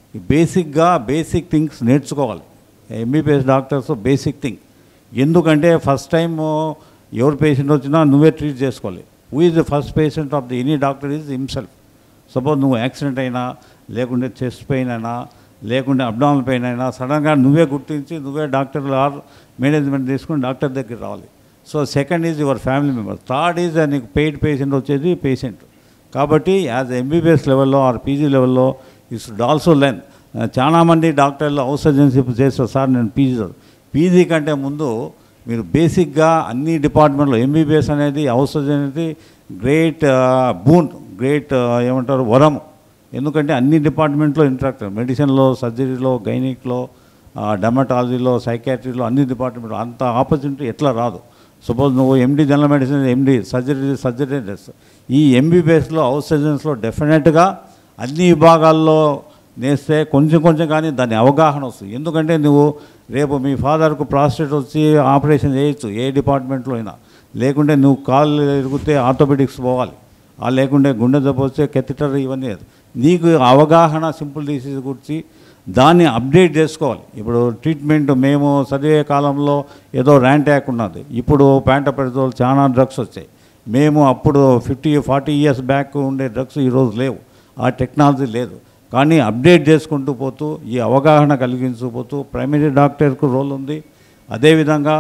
బేసిక్ థింగ్స్ నేర్చుకోవాలి ఎంబీబీఎస్ డాక్టర్స్. బేసిక్ థింగ్ ఎందుకంటే ఫస్ట్ టైం ఎవరు పేషెంట్ వచ్చినా నువ్వే ట్రీట్ చేసుకోవాలి. Who is the first patient of the any doctor is himself. Suppose నువ్వు యాక్సిడెంట్ అయినా, లేకుంటే చెస్ట్ పెయిన్ అయినా, లేకుంటే అబ్డామినల్ పెయిన్ అయినా సడన్గా నువ్వే గుర్తించి నువ్వే డాక్టర్ ఆర్ మేనేజ్మెంట్ తీసుకుని డాక్టర్ దగ్గర రావాలి. So second is your family member. Third is నీకు పెయిడ్ పేషెంట్ వచ్చేది పేషెంట్. కాబట్టి యాజ్ ఎంబీబీఎస్ లెవెల్లో ఆర్ పీజీ లెవెల్లో యూ షుడ్ ఆల్సో లెర్న్. చాలామంది డాక్టర్లు హౌస్ సర్జన్షిప్ చేస్తారు. సార్ నేను పీజీ కంటే ముందు మీరు బేసిక్గా అన్ని డిపార్ట్మెంట్లో ఎంబీబీఎస్ అనేది హౌస్ సర్జన్ అనేది గ్రేట్ బూన్, గ్రేట్ ఏమంటారు వరం. ఎందుకంటే అన్ని డిపార్ట్మెంట్లో ఇంటరాక్ట్, మెడిసిన్లో, సర్జరీలో, గైనిక్లో, డెర్మటాలజీలో, సైకాట్రీలో, అన్ని డిపార్ట్మెంట్లో అంత ఆపర్చునిటీ ఎట్లా రాదు. సపోజ్ నువ్వు MD general medicine, MD surgery చేస్తావు. ఈ ఎంబీబీఎస్లో హౌస్ సర్జన్స్లో డెఫినెట్గా అన్ని విభాగాల్లో నేస్తే కొంచెం కానీ దాని అవగాహన వస్తుంది. ఎందుకంటే నువ్వు రేపు మీ ఫాదర్కు ప్రాస్టేట్ వచ్చి ఆపరేషన్ చేయొచ్చు ఏ డిపార్ట్మెంట్లో అయినా, లేకుంటే నువ్వు కాళ్ళు ఎరిగితే ఆర్థోపెడిక్స్ పోవాలి, లేకుంటే గుండె జబ్బు వస్తే కెథిటర్, ఇవన్నీ నీకు అవగాహన సింపుల్ డిసీజ్ గురించి దాన్ని అప్డేట్ చేసుకోవాలి. ఇప్పుడు ట్రీట్మెంట్ మేము చదివే కాలంలో ఏదో ర్యాంటాక్ ఉన్నది, ఇప్పుడు ప్యాంటోప్రెజోల్ చాలా డ్రగ్స్ వచ్చాయి. మేము అప్పుడు 50-40 years బ్యాక్ ఉండే డ్రగ్స్ ఈరోజు లేవు, ఆ టెక్నాలజీ లేదు. కానీ అప్డేట్ చేసుకుంటూ పోతూ ఈ అవగాహన కలిగించుకుపోతూ ప్రైమరీ డాక్టర్కు రోల్ ఉంది, అదేవిధంగా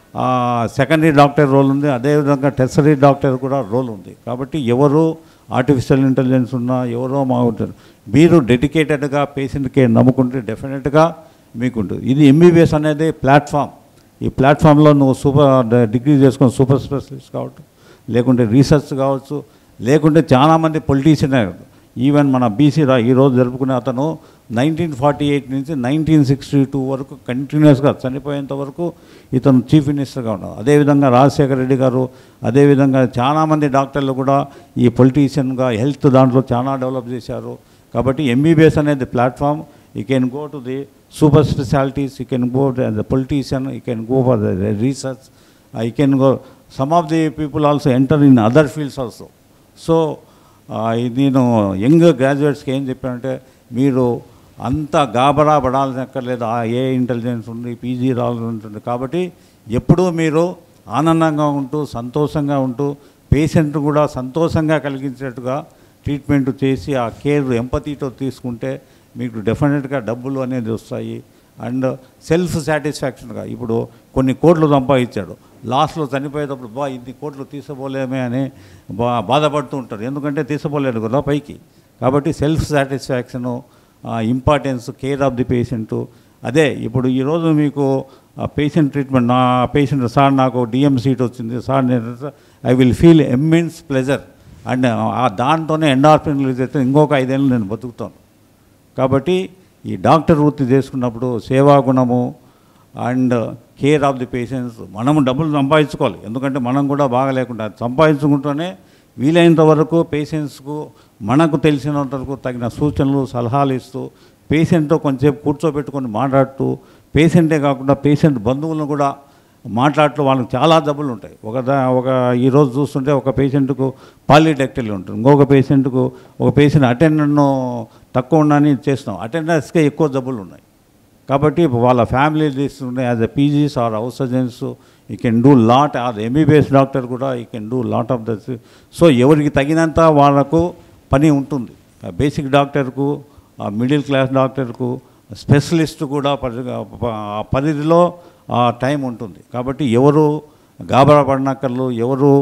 సెకండరీ డాక్టర్ రోల్ ఉంది, అదేవిధంగా టెర్షరీ డాక్టర్ కూడా రోల్ ఉంది. కాబట్టి ఎవరు ఆర్టిఫిషియల్ ఇంటెలిజెన్స్ ఉన్నా ఎవరో మాకుంటారు, మీరు డెడికేటెడ్గా పేషెంట్కి నమ్ముకుంటే డెఫినెట్గా మీకు ఉంటుంది. ఇది ఎంబీబీఎస్ అనేది ప్లాట్ఫామ్. ఈ ప్లాట్ఫామ్లో నువ్వు డిగ్రీ చేసుకొని సూపర్ స్పెషలిస్ట్ కావచ్చు, లేకుంటే రీసెర్చ్ కావచ్చు, లేకుంటే చాలామంది పొలిటీషియన్ ఈవెన్ మన బీసీ ఈరోజు జరుపుకునే అతను 1948 నుంచి 1962 వరకు కంటిన్యూస్గా చనిపోయేంత వరకు ఇతను చీఫ్ మినిస్టర్గా ఉన్నారు. అదేవిధంగా రాజశేఖర రెడ్డి గారు, అదేవిధంగా చాలామంది డాక్టర్లు కూడా ఈ పొలిటీషియన్గా హెల్త్ దాంట్లో చాలా డెవలప్ చేశారు. కాబట్టి ఎంబీబీఎస్ అనేది platform. You can go to the super specialities, you can go as a politician, you can go for the research, you can go some of the people also enter in other fields also. So నేను young గ్రాడ్యుయేట్స్కి ఏం చెప్పానంటే, మీరు అంత గాబరా పడాల్సిన అక్కర్లేదు. ఏ intelligence ఉంది, పీజీ రావాల్సి ఉంటుంది. కాబట్టి ఎప్పుడూ మీరు ఆనందంగా ఉంటూ సంతోషంగా ఉంటూ పేషెంట్ కూడా సంతోషంగా కలిగించేట్టుగా ట్రీట్మెంట్ చేసి ఆ కేర్ ఎంపతీతో తీసుకుంటే మీకు డెఫినెట్గా డబ్బులు అనేది వస్తాయి. అండ్ సెల్ఫ్ సాటిస్ఫాక్షన్గా ఇప్పుడు కొన్ని కోట్లు సంపాదించాడు, లాస్ట్లో చనిపోయేటప్పుడు ఇన్ని కోట్లు తీసుకోలేమే అని బాధపడుతూ ఉంటారు. ఎందుకంటే తీసుకోలేరు కదా పైకి. కాబట్టి self satisfaction, importance, care of the patient. అదే ఇప్పుడు ఈరోజు మీకు పేషెంట్ ట్రీట్మెంట్, నా పేషెంట్ సార్ నాకు డిఎం సీట్ వచ్చింది సార్, నేను I will feel immense pleasure. And దాంతోనే ఎండార్ఫిన్ రిలీజ్ అయితే ఇంకొక 5 ఏళ్ళు నేను బతుకుతాను. కాబట్టి ఈ డాక్టర్ వృత్తి చేసుకున్నప్పుడు సేవాగుణము and care of the patients, మనము డబ్బులు సంపాదించుకోవాలి. ఎందుకంటే మనం కూడా బాగా లేకుండా సంపాదించుకుంటూనే వీలైనంత వరకు పేషెంట్స్కు మనకు తెలిసినంత వరకు తగిన సూచనలు సలహాలు ఇస్తూ పేషెంట్తో కొంచెంసేపు కూర్చోబెట్టుకొని మాట్లాడుతూ, పేషెంటే కాకుండా పేషెంట్ బంధువులను కూడా మాట్లాడుతూ వాళ్ళకి చాలా జబ్బులు ఉంటాయి. ఈరోజు చూస్తుంటే ఒక పేషెంట్కు పాలిడెక్టరీ ఉంటుంది, ఇంకొక పేషెంట్కు ఒక పేషెంట్ అటెండెంట్ను తక్కువ ఉండని చేస్తున్నాం, అటెండర్స్కే ఎక్కువ జబ్బులు ఉన్నాయి. కాబట్టి వాళ్ళ ఫ్యామిలీ తీసుకుంటే as a PGs or house surgeons you can do lot, or MBBS doctor కూడా you can do lot of those. So ఎవరికి తగినంత వాళ్ళకు పని ఉంటుంది. బేసిక్ డాక్టర్కు, మిడిల్ క్లాస్ డాక్టర్కు, స్పెషలిస్ట్ కూడా పరిధిలో టైం ఉంటుంది. కాబట్టి ఎవరు గాబరా పడినక్కర్లు, ఎవరు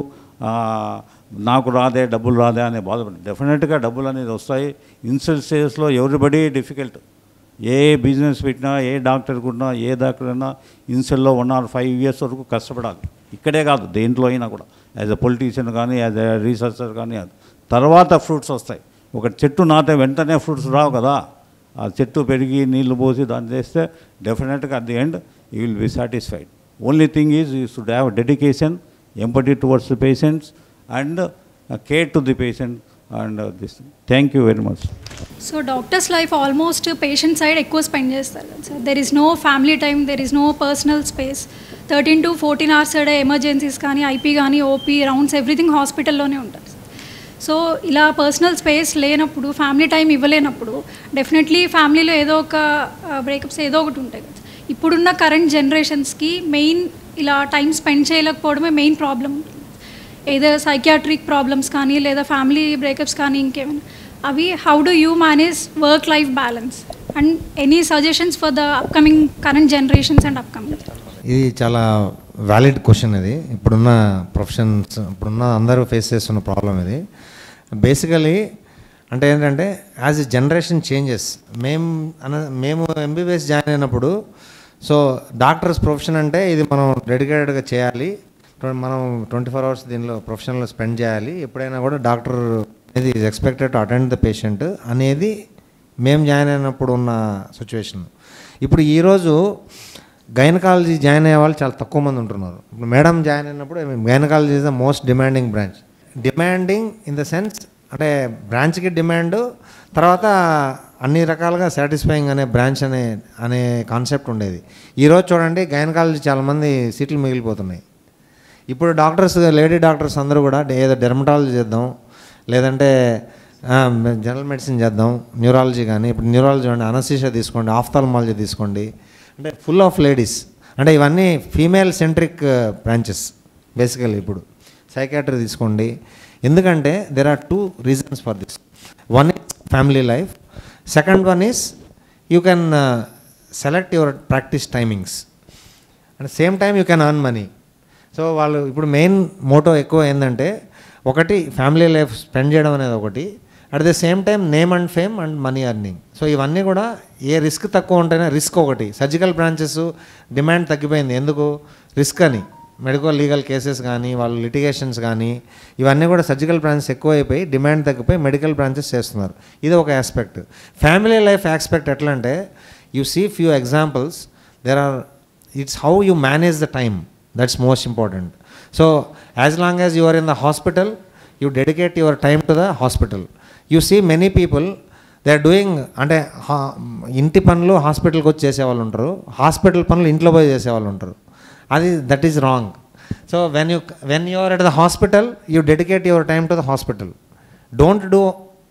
నాకు రాదే డబ్బులు రాదే అనే బాధపడి, డెఫినెట్గా డబ్బులు అనేది వస్తాయి. ఇనిషియల్ స్టేజ్లో ఎవ్రీబడి డిఫికల్ట్. ఏ బిజినెస్ పెట్టినా, ఏ డాక్టర్ కొన్నా, ఏ డాక్టర్ అయినా ఇనిషియల్లో 1 or 5 years వరకు కష్టపడాలి. ఇక్కడే కాదు దేంట్లో అయినా కూడా, యాజ్ ఎ పొలిటీషియన్ కానీ, యాజ్ ఎ రీసెర్చర్ కానీ. తర్వాత ఫ్రూట్స్ వస్తాయి. ఒక చెట్టు నాటే వెంటనే ఫ్రూట్స్ రావు కదా. ఆ చెట్టు పెరిగి నీళ్లు పోసి దాన్ని చేస్తే డెఫినెట్గా at the end you will be satisfied. Only thing is you should have dedication, empathy towards the patients and care to the patient and this. Thank you very much. So doctors life almost patient side ఎక్కువ spend చేస్తారు కదా sir. There is no family time, there is no personal space. 13 to 14 hours a day emergencies కానీ, IP కానీ, OP rounds everything హాస్పిటల్లోనే ఉంటుంది. So ఇలా personal space లేనప్పుడు, family time ఇవ్వలేనప్పుడు డెఫినెట్లీ ఫ్యామిలీలో ఏదో ఒక బ్రేకప్స్ ఏదో ఒకటి ఉంటాయి కదా. ఇప్పుడున్న కరెంట్ జనరేషన్స్కి మెయిన్ ఇలా టైం స్పెండ్ చేయలేకపోవడమే మెయిన్ ప్రాబ్లం ఉంటుంది. ఏదో సైకియాట్రిక్ ప్రాబ్లమ్స్ కానీ, లేదా ఫ్యామిలీ బ్రేకప్స్ కానీ, ఇంకేమైనా అవి. How do you manage work life balance and any suggestions for the upcoming current generations and upcoming? ఇది చాలా వ్యాలిడ్ క్వశ్చన్. ఇది ఇప్పుడున్న ప్రొఫెషన్స్, ఇప్పుడున్న అందరూ ఫేస్ చేస్తున్న ప్రాబ్లం ఇది. బేసికలీ అంటే ఏంటంటే యాజ్ ఎ జనరేషన్ చేంజెస్, మేము ఎంబీబీఎస్ జాయిన్ అయినప్పుడు, సో డాక్టర్స్ ప్రొఫెషన్ అంటే ఇది మనం డెడికేటెడ్గా చేయాలి, మనం 24 hours దీనిలో ప్రొఫెషన్లో స్పెండ్ చేయాలి, ఎప్పుడైనా కూడా డాక్టర్ అనేది is expected to attend the patient అనేది మేము జాయిన్ అయినప్పుడు ఉన్న సిచ్యువేషన్. ఇప్పుడు ఈరోజు గైనకాలజీ జాయిన్ అయ్యే వాళ్ళు చాలా తక్కువ మంది ఉంటున్నారు. ఇప్పుడు మేడం జాయిన్ అయినప్పుడు gynaecology is the most demanding branch. Demanding in the sense అంటే బ్రాంచ్కి డిమాండ్, తర్వాత అన్ని రకాలుగా సాటిస్ఫైయింగ్ అనే బ్రాంచ్ అనే కాన్సెప్ట్ ఉండేది. ఈరోజు చూడండి గైనకాలజీ చాలామంది సీట్లు మిగిలిపోతున్నాయి. ఇప్పుడు డాక్టర్స్, లేడీ డాక్టర్స్ అందరూ కూడా ఏదో డెర్మటాలజీ చేద్దాం, లేదంటే జనరల్ మెడిసిన్ చేద్దాం, న్యూరాలజీ కానీ, ఇప్పుడు న్యూరాలజీ చూడండి, అనస్థీషియా తీసుకోండి, ఆఫ్థాల్మాలజీ తీసుకోండి, అంటే ఫుల్ ఆఫ్ లేడీస్. అంటే ఇవన్నీ ఫీమేల్ సెంట్రిక్ బ్రాంచెస్ బేసికల్లీ. ఇప్పుడు సైకాట్రీ తీసుకోండి. ఎందుకంటే there are 2 reasons for this. One is family life, second one is you can select your practice timings and same time you can earn money. So వాళ్ళు ఇప్పుడు main motto ఎక్కువ ఏంటంటే ఒకటి family life spend చేయడం అనేది ఒకటి, at the same time name and fame and money earning. So ఇవన్నీ కూడా ఏ రిస్క్ తక్కువ ఉంటేనే రిస్క్ ఒకటి. సర్జికల్ బ్రాంచెస్ డిమాండ్ తగ్గిపోయింది. ఎందుకు? రిస్క్ అని. మెడికల్ లీగల్ కేసెస్ కానీ, వాళ్ళు లిటిగేషన్స్ కానీ, ఇవన్నీ కూడా సర్జికల్ బ్రాంచెస్ ఎక్కువైపోయి డిమాండ్ తగ్గిపోయి మెడికల్ బ్రాంచెస్ చేస్తున్నారు. ఇది ఒక ఆస్పెక్ట్. ఫ్యామిలీ లైఫ్ ఆస్పెక్ట్ ఎట్లా అంటే you see few examples. There are, it's how you manage the time, that's most important. So as long as you are in the hospital, you dedicate your time to the hospital. You see many people, they are doing అంటే ఇంటి పనులు హాస్పిటల్కి వచ్చి చేసేవాళ్ళు ఉంటారు, hospital పనులు ఇంట్లో పోయి చేసేవాళ్ళు ఉంటారు. అది that is wrong. So when you are at the hospital, you dedicate your time to the hospital. Don't do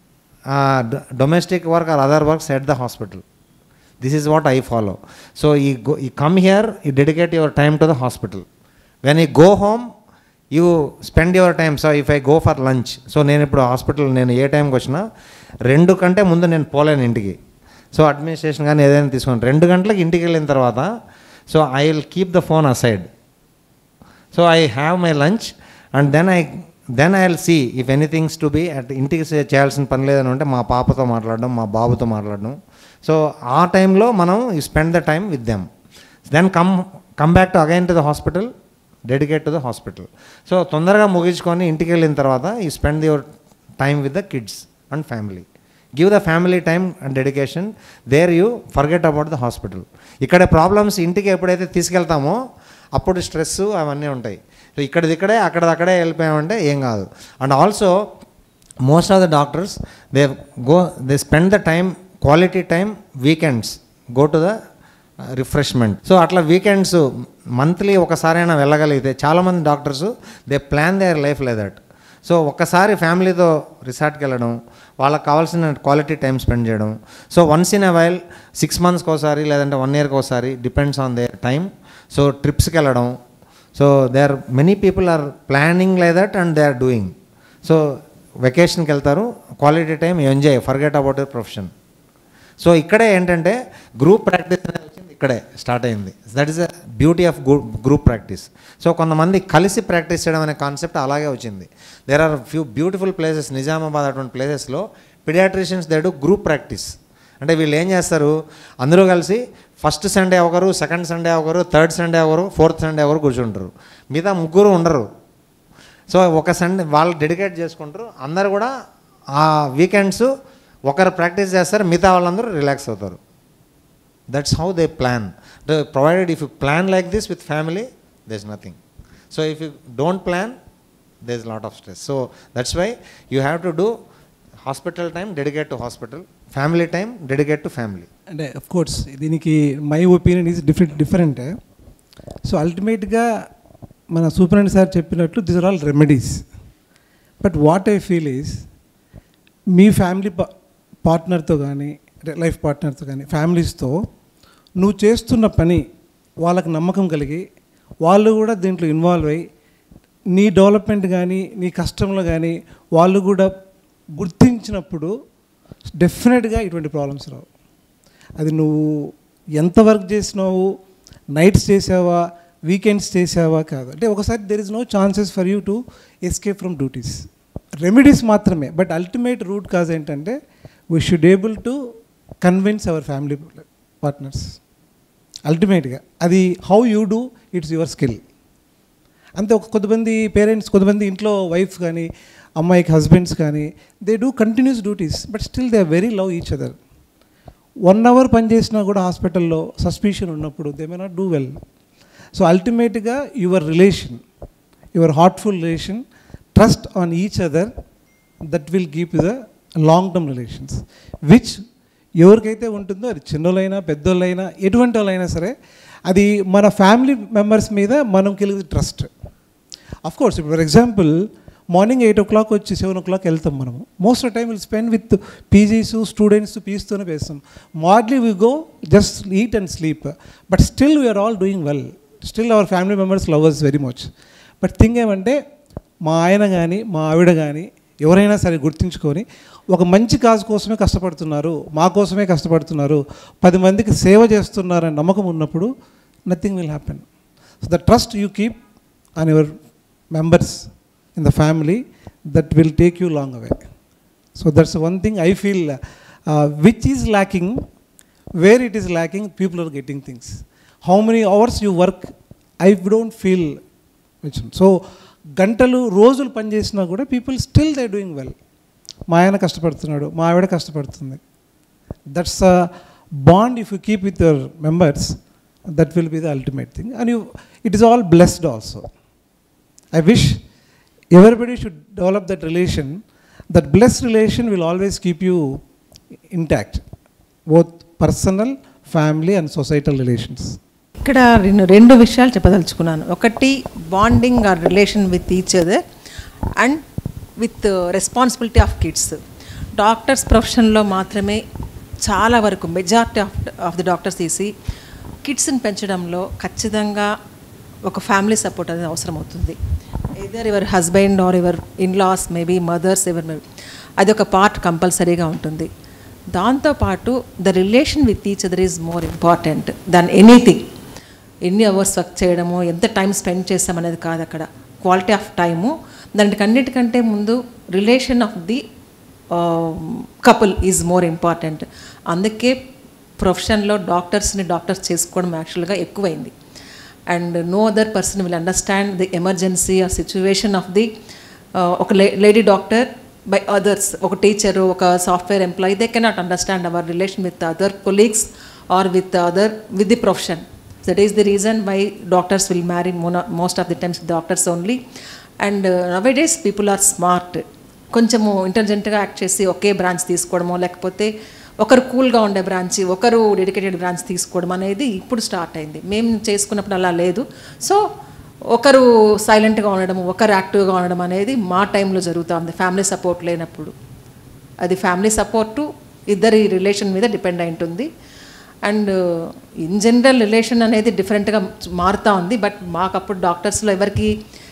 domestic work or other works at the hospital. This is what I follow. So you come here, you dedicate your time to the hospital. When you go home, you spend your time. So if I go for lunch, so నేను ఇప్పుడు hospital నేను ఏ టైంకి వచ్చినా 2 కంటే ముందు నేను పోలేను ఇంటికి. So administration కానీ ఏదైనా తీసుకోండి, 2 గంటలకు ఇంటికి వెళ్ళిన తర్వాత, so I will keep the phone aside. So I have my lunch and then I will see if anything's to be at ఇంటికి చేయాల్సిన పని లేదని ఉంటే మా పాపతో మాట్లాడడం, మా బాబుతో మాట్లాడడం. సో ఆ టైంలో మనం you spend the time with them. Then come back to again to the hospital, dedicate to the hospital. So తొందరగా ముగించుకొని ఇంటికి వెళ్ళిన తర్వాత you spend your time with the kids and family. Give the family time and dedication. There you forget about the hospital. ఇక్కడ problems ఇంటికి ఎప్పుడైతే తీసుకెళ్తామో అప్పుడు stress అవన్నీ ఉంటాయి. సో ఇక్కడిక్కడే అక్కడక్కడే వెళ్ళిపోయామంటే ఏం కాదు. And also most of the doctors they spend the time, quality time weekends, go to the refreshment. So అట్లా వీకెండ్స్ మంత్లీ ఒకసారైనా వెళ్ళగలిగితే చాలామంది doctors they plan their life like that. So ఒక్కసారి ఫ్యామిలీతో రిసార్ట్కి వెళ్ళడం, వాళ్ళకి కావాల్సిన క్వాలిటీ టైం స్పెండ్ చేయడం. So once in a while 6 monthsకి ఒకసారి లేదంటే 1 yearకి ఒకసారి, depends on their time. So ట్రిప్స్కి వెళ్ళడం. So they are many people are planning like that and they are doing. So వెకేషన్కి వెళ్తారు, quality time enjoy, forget about your profession. So ఇక్కడే ఏంటంటే గ్రూప్ ప్రాక్టీస్ అనేది వచ్చింది, ఇక్కడే స్టార్ట్ అయింది. That is the beauty of group practice. So కొంతమంది కలిసి ప్రాక్టీస్ చేయడం అనే కాన్సెప్ట్ అలాగే వచ్చింది. There are few beautiful places, Nizamabad అటువంటి ప్లేసెస్లో pediatricians they do group practice. అంటే వీళ్ళు ఏం చేస్తారు, అందరూ కలిసి ఫస్ట్ సండే ఒకరు, సెకండ్ సండే ఒకరు, థర్డ్ సండే ఒకరు, ఫోర్త్ సండే ఒకరు కూర్చుంటారు. మిగతా ముగ్గురు ఉండరు. సో ఒక సండే వాళ్ళు డెడికేట్ చేసుకుంటారు. అందరు కూడా ఆ వీకెండ్స్ ఒకరు ప్రాక్టీస్ చేస్తారు, మిగతా వాళ్ళందరూ రిలాక్స్ అవుతారు. That's how they plan. Provided if you plan like this with family there is nothing. So if you don't plan there is lot of stress. So that's why you have to do hospital time dedicate to hospital, family time dedicate to family. అంటే of course my opinion is different. So అల్టిమేట్గా మన superintendent sir చెప్పినట్లు this are all remedies. But what I feel is me family పార్ట్నర్తో కానీ, life పార్ట్నర్తో కానీ, ఫ్యామిలీస్తో నువ్వు చేస్తున్న పని వాళ్ళకి నమ్మకం కలిగి వాళ్ళు కూడా దీంట్లో ఇన్వాల్వ్ అయ్యి నీ డెవలప్మెంట్ కానీ నీ కష్టంలో కానీ వాళ్ళు కూడా గుర్తించినప్పుడు డెఫినెట్గా ఇటువంటి ప్రాబ్లమ్స్ రావు. అది నువ్వు ఎంత వర్క్ చేసినావు, నైట్స్ చేసావా, వీకెండ్స్ చేసావా కాదు. అంటే ఒకసారి there is no chances for you to escape from duties. Remedies మాత్రమే. బట్ అల్టిమేట్ రూట్ కాజ్ ఏంటంటే we should able to convince our family partners. అల్టిమేట్గా అది how you do, it's your skill. అంతే. కొంతమంది పేరెంట్స్, కొంతమంది ఇంట్లో వైఫ్ కానీ అమ్మాయికి హస్బెండ్స్ కానీ they do continues duties but still they very love each other. 1 hour పని చేసినా కూడా హాస్పిటల్లో సస్పిషన్ ఉన్నప్పుడు they may not do well. So అల్టిమేట్గా your relation, your heartful relation, trust on each other, that will keep the long term relations. Which ఎవరికైతే ఉంటుందో అది చిన్నోళ్ళైనా పెద్దోళ్ళైనా ఎటువంటి వాళ్ళైనా సరే అది మన ఫ్యామిలీ మెంబర్స్ మీద మనం కలిగే ట్రస్ట్. అఫ్కోర్స్ ఇప్పుడు ఫర్ ఎగ్జాంపుల్ మార్నింగ్ 8 o'clock వచ్చి 7 o'clock వెళ్తాం మనము. Most of time will spend with PGs, students, పీస్తోనే వేస్తాం. Morning we go just eat and sleep. But still we are all doing well. Still our family members love us very much. But thing ఏమంటే మా ఆయన కానీ మా ఆవిడ కానీ ఎవరైనా సరే గుర్తించుకొని ఒక మంచి కాజ్ కోసమే కష్టపడుతున్నారు, మా కోసమే కష్టపడుతున్నారు, 10 మందికి సేవ చేస్తున్నారని నమ్మకం ఉన్నప్పుడు nothing will happen. So the trust you keep on your members in the family, that will take you long away. So that's one thing I feel which is lacking. Where it is lacking, people are getting things. How many hours you work, I don't feel. So గంటలు రోజులు పని చేసినా కూడా people still they doing well. మా ఆయన కష్టపడుతున్నాడు, మా ఆవిడ కష్టపడుతుంది. That's a bond if you keep with your members, that will be the ultimate thing. And it is all blessed also. I wish everybody should develop that relation. That blessed relation will always keep you intact, both personal, family and societal relations. ఇక్కడ రెండు విషయాలు చెప్పదలుచుకున్నాను. ఒకటి bonding or relation with each other and with responsibility of kids. Doctors ప్రొఫెషన్లో మాత్రమే చాలా వరకు majority of the doctors తీసి కిడ్స్ని పెంచడంలో ఖచ్చితంగా ఒక ఫ్యామిలీ సపోర్ట్ అనేది అవసరం అవుతుంది. either your husband or your in-laws, maybe mothers, అది ఒక పార్ట్ కంపల్సరీగా ఉంటుంది. దాంతోపాటు the relation with each other is more important than anything. ఎన్ని అవర్స్ వర్క్ చేయడము, ఎంత టైం స్పెండ్ చేస్తామనేది కాదు అక్కడ, క్వాలిటీ ఆఫ్ టైము. దానికి అన్నిటికంటే ముందు relation of the couple is more important. అందుకే ప్రొఫెషన్లో డాక్టర్స్ చేసుకోవడం యాక్చువల్గా ఎక్కువైంది. And no other person will understand the emergency ఆ సిచ్యువేషన్ ఆఫ్ ది ఒక లేడీ డాక్టర్ బై అదర్స్. ఒక టీచరు, ఒక software employee, they cannot understand our relation with other colleagues or with the profession. That is the reason why doctors will marry most of the times doctors only. And nowadays people are smart, కొంచెము ఇంటెలిజెంట్గా act చేసి ఒకే branch తీసుకోవడమో, లేకపోతే ఒకరు కూల్గా ఉండే branch, ఒకరు dedicated branch తీసుకోవడం అనేది ఇప్పుడు స్టార్ట్ అయింది. మేము చేసుకున్నప్పుడు అలా లేదు. సో ఒకరు సైలెంట్గా ఉండడం, ఒకరు యాక్టివ్గా ఉండడం అనేది మా టైంలో జరుగుతుంది, ఫ్యామిలీ సపోర్ట్ లేనప్పుడు. అది ఫ్యామిలీ సపోర్టు ఇద్దరి రిలేషన్ మీద డిపెండ్ అయి ఉంటుంది. అండ్ ఇన్ జనరల్ రిలేషన్ అనేది డిఫరెంట్గా మారుతూ ఉంది. బట్ మాకప్పుడు డాక్టర్స్లో ఎవరికి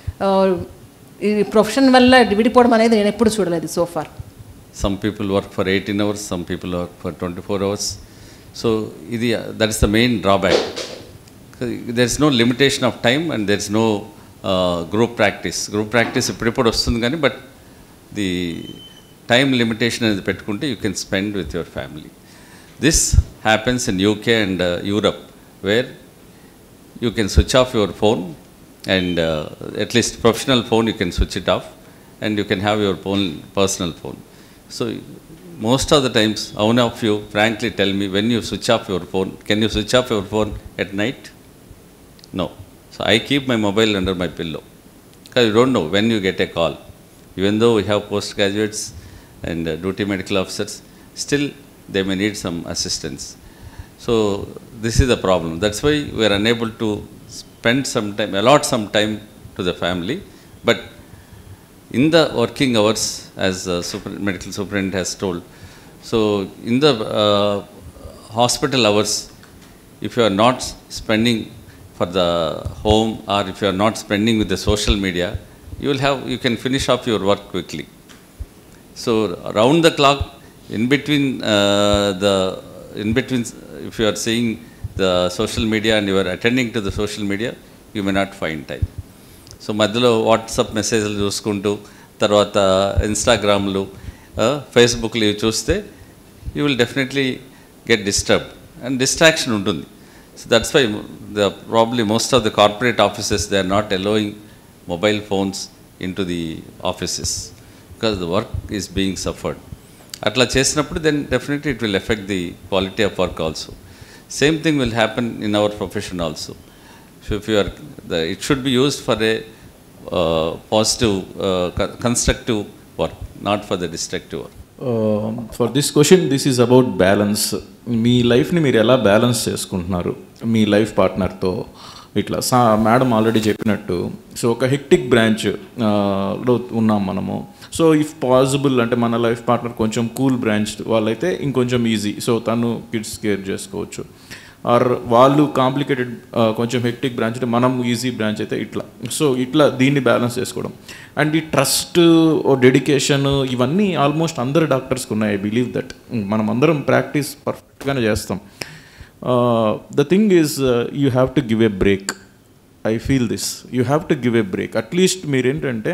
ఈ ప్రొఫెషన్ వల్ల విడిపోవడం అనేది నేను ఎప్పుడు చూడలేదు so far. Some people work for 18 hours, some people work for 24 hours. So that is the main drawback. There is no limitation of time and there is no group practice. Group practice ఇప్పుడు వస్తుంది కానీ but the time limitation అనేది పెట్టుకుంటే you can spend with your family. This happens in UK and Europe where you can switch off your phone and at least professional phone you can switch it off and you can have your own personal phone. So most of the times, how many of you frankly tell me when you switch off your phone, can you switch off your phone at night? No. So I keep my mobile under my pillow because you don't know when you get a call. Even though we have postgraduates and duty medical officers, still they may need some assistance. So this is the problem. That's why we are unable to spend some time, allot some time to the family. But in the working hours, as medical superintendent has told, so in the hospital hours, if you are not spending for the home or if you are not spending with the social media, you can finish off your work quickly. So around the clock, in between, if you are seeing the social media and you are attending to the social media, you may not find time. So మధ్యలో WhatsApp మెసేజ్లు చూసుకుంటూ తర్వాత ఇన్స్టాగ్రామ్లు ఫేస్బుక్లు ఇవి చూస్తే you will definitely get disturbed and distraction ఉంటుంది. So that's why probably most of the corporate offices they are not allowing mobile phones in to the offices because the work is being suffered. అట్లా చేసినప్పుడు then definitely it will affect the quality of work also. Same thing will happen in our profession also. So if you are, it should be used for a positive, constructive work, not for the destructive work. For this question, this is about balance. మీ లైఫ్ని మీరు ఎలా balance చేసుకుంటున్నారు మీ life పార్ట్నర్తో? ఇట్లా madam already చెప్పినట్టు, so ఒక హెక్టిక్ బ్రాంచ్లో ఉన్నాం మనము. సో ఇఫ్ పాసిబుల్ అంటే మన లైఫ్ పార్ట్నర్ కొంచెం కూల్ బ్రాంచ్ వాళ్ళైతే ఇంకొంచెం ఈజీ, సో తను కిడ్స్ కేర్ చేసుకోవచ్చు. ఆర్ వాళ్ళు కాంప్లికేటెడ్ కొంచెం హెక్టిక్ బ్రాంచ్ అంటే మనం ఈజీ బ్రాంచ్ అయితే ఇట్లా. సో ఇట్లా దీన్ని బ్యాలెన్స్ చేసుకోవడం అండ్ ఈ ట్రస్ట్, డెడికేషన్ ఇవన్నీ ఆల్మోస్ట్ అందరు డాక్టర్స్కి ఉన్నాయి. ఐ బిలీవ్ దట్ మనం అందరం ప్రాక్టీస్ పర్ఫెక్ట్గానే చేస్తాం. The thing is you have to give a break. I feel this, you have to give a break. At least మీరేంటంటే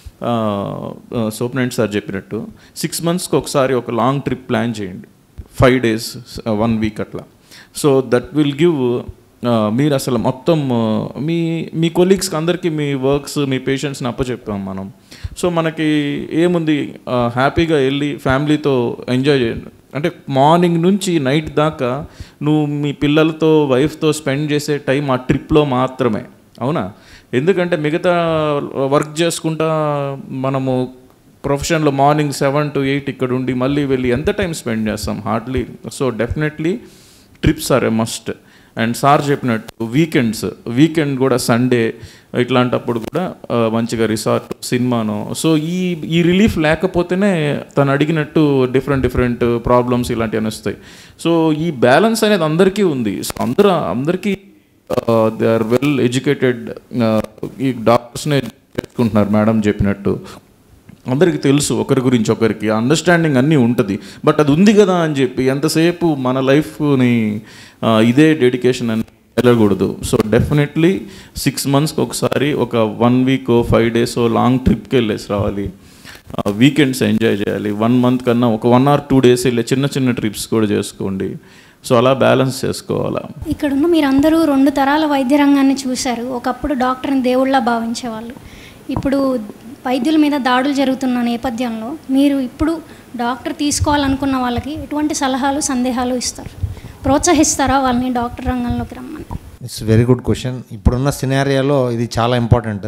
సోపనెంట్ సార్ చెప్పినట్టు 6 monthsకి ఒకసారి ఒక లాంగ్ ట్రిప్ ప్లాన్ చేయండి, 5 days 1 week అట్లా. సో దట్ విల్ గివ్, మీరు అసలు మొత్తం మీ కొలీగ్స్కి అందరికీ మీ వర్క్స్, మీ పేషెంట్స్ని అప్పచెప్పాం మనం. సో మనకి ఏముంది, హ్యాపీగా వెళ్ళి ఫ్యామిలీతో ఎంజాయ్ చేయండి. అంటే మార్నింగ్ నుంచి నైట్ దాకా నువ్వు మీ పిల్లలతో, వైఫ్తో స్పెండ్ చేసే టైం ఆ ట్రిప్లో మాత్రమే, అవునా? ఎందుకంటే మిగతా వర్క్ చేసుకుంటా మనము ప్రొఫెషన్లో మార్నింగ్ 7 to 8 ఇక్కడ ఉండి మళ్ళీ వెళ్ళి ఎంత టైం స్పెండ్ చేస్తాం? Hardly. So definitely trips are a must. And sir చెప్పినట్టు వీకెండ్ కూడా సండే ఇట్లాంటప్పుడు కూడా మంచిగా రిసార్ట్, సినిమాను. సో ఈ రిలీఫ్ లేకపోతేనే తను అడిగినట్టు డిఫరెంట్ ప్రాబ్లమ్స్ ఇలాంటివి వస్తాయి. సో ఈ బ్యాలెన్స్ అనేది అందరికీ ఉంది. సో అందరికీ దే ఆర్ వెల్ ఎడ్యుకేటెడ్. ఈ డాక్టర్స్నే చేసుకుంటున్నారు మేడం చెప్పినట్టు. అందరికీ తెలుసు ఒకరి గురించి ఒకరికి, అండర్స్టాండింగ్ అన్నీ ఉంటుంది. బట్ అది ఉంది కదా అని చెప్పి ఎంతసేపు మన లైఫ్ని ఇదే డెడికేషన్ అని వెళ్ళకూడదు. సో డెఫినెట్లీ 6 monthsకి ఒకసారి ఒక 1 week 5 days లాంగ్ ట్రిప్కి వెళ్ళేసి రావాలి. వీకెండ్స్ ఎంజాయ్ చేయాలి. 1 month కన్నా ఒక 1 or 2 days వెళ్ళే చిన్న చిన్న ట్రిప్స్ కూడా చేసుకోండి. సో అలా బ్యాలెన్స్ చేసుకోవాలా. ఇక్కడున్న మీరందరూ 2 తరాల వైద్య రంగాన్ని చూశారు. ఒకప్పుడు డాక్టర్ని దేవుళ్ళ భావించేవాళ్ళు. ఇప్పుడు వైద్యుల మీద దాడులు జరుగుతున్న నేపథ్యంలో మీరు ఇప్పుడు డాక్టర్ తీసుకోవాలనుకున్న వాళ్ళకి ఎటువంటి సలహాలు సందేహాలు ఇస్తారు? ప్రోత్సహిస్తారా వాళ్ళని డాక్టర్ రంగంలోకి రమ్మని? It's very good question. ఇప్పుడున్న సినారియాలో ఇది చాలా ఇంపార్టెంట్.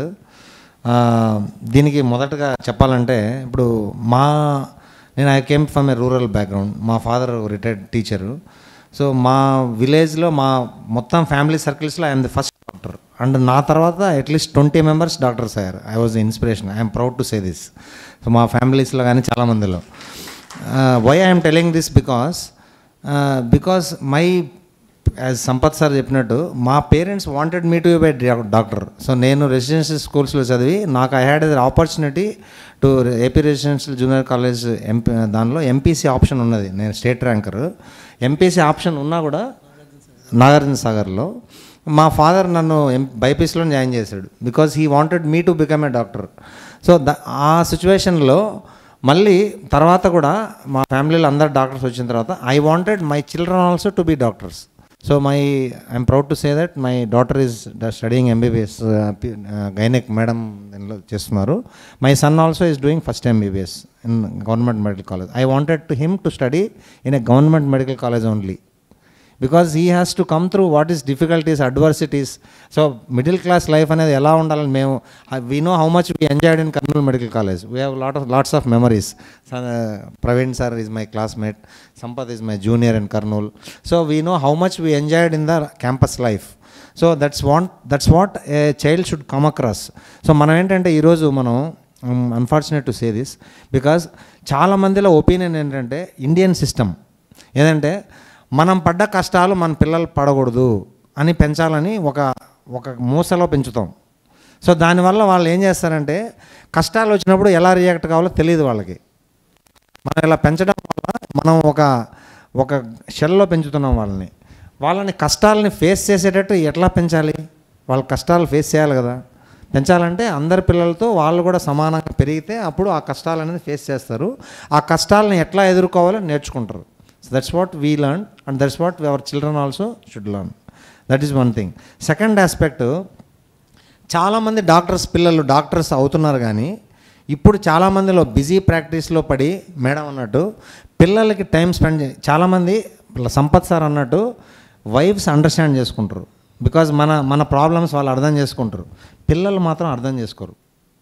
దీనికి మొదటగా చెప్పాలంటే ఇప్పుడు నేను I came from a rural background. మా ఫాదర్ రిటైర్డ్ టీచరు. సో మా విలేజ్లో మా మొత్తం ఫ్యామిలీ సర్కిల్స్లో I'm the first doctor. And నా తర్వాత అట్లీస్ట్ 20 members డాక్టర్స్ అయ్యారు. I was the inspiration. I'm proud to say this. So మా ఫ్యామిలీస్లో కానీ చాలామందిలో. Why I'm telling this because my as Sampath sir చెప్పినట్టు మా parents wanted me to be doctor. So నేను రెసిడెన్షియల్ స్కూల్స్లో చదివి నాకు I had opportunity to AP residential junior college దానిలో ఎంపీసీ ఆప్షన్ ఉన్నది. నేను స్టేట్ ర్యాంకర్. ఎంపీసీ ఆప్షన్ ఉన్నా కూడా నాగార్జున సాగర్లో మా ఫాదర్ నన్ను బైపీసీలో జాయిన్ చేశాడు because he wanted me to become a doctor. So ఆ సిచ్యువేషన్లో మళ్ళీ తర్వాత కూడా మా ఫ్యామిలీలో అందరు డాక్టర్స్ వచ్చిన తర్వాత I wanted my children also to be doctors. So I'm proud to say that my daughter is studying MBBS gynaec madam దీనిలో చేస్తున్నారు. My son also is doing first MBBS in government medical college. I wanted to him to study in a government medical college only because he has to come through what is difficulties, adversities. So middle class life అనేది ఎలా ఉండాలని మేము we know how much we enjoyed in Kurnool Medical College. We have lots of memories. Praveen sir is my classmate. Sampath is my junior in Kurnool. So we know how much we enjoyed in the campus life. So that's what a child should come across. So మనం ఏంటంటే ఈరోజు మనం unfortunate to say this because చాలామందిలో opinion ఏంటంటే Indian system ఏదంటే మనం పడ్డ కష్టాలు మన పిల్లలు పడకూడదు అని పెంచాలని ఒక మూసలో పెంచుతాం. సో దానివల్ల వాళ్ళు ఏం చేస్తారంటే కష్టాలు వచ్చినప్పుడు ఎలా రియాక్ట్ కావాలో తెలియదు వాళ్ళకి. మనం ఇలా పెంచడం వల్ల మనం ఒక షెల్లో పెంచుతున్నాం వాళ్ళని కష్టాలని ఫేస్ చేసేటట్టు ఎట్లా పెంచాలి? వాళ్ళ కష్టాలు ఫేస్ చేయాలి కదా. పెంచాలంటే అందరి పిల్లలతో వాళ్ళు కూడా సమానంగా పెరిగితే అప్పుడు ఆ కష్టాలు అనేది ఫేస్ చేస్తారు. ఆ కష్టాలను ఎట్లా ఎదుర్కోవాలో నేర్చుకుంటారు. So that's what we learn and that's what our children also should learn. That is one thing. Second aspect, చాలామంది పిల్లలు డాక్టర్స్ అవుతున్నారు కానీ ఇప్పుడు చాలామందిలో బిజీ ప్రాక్టీస్లో పడి మేడం అన్నట్టు పిల్లలకి టైం స్పెండ్ చాలామంది సంపత్ సార్ అన్నట్టు వైఫ్స్ అండర్స్టాండ్ చేసుకుంటారు బికాజ్ మన ప్రాబ్లమ్స్ వాళ్ళు అర్థం చేసుకుంటారు. పిల్లలు మాత్రం అర్థం చేసుకోరు.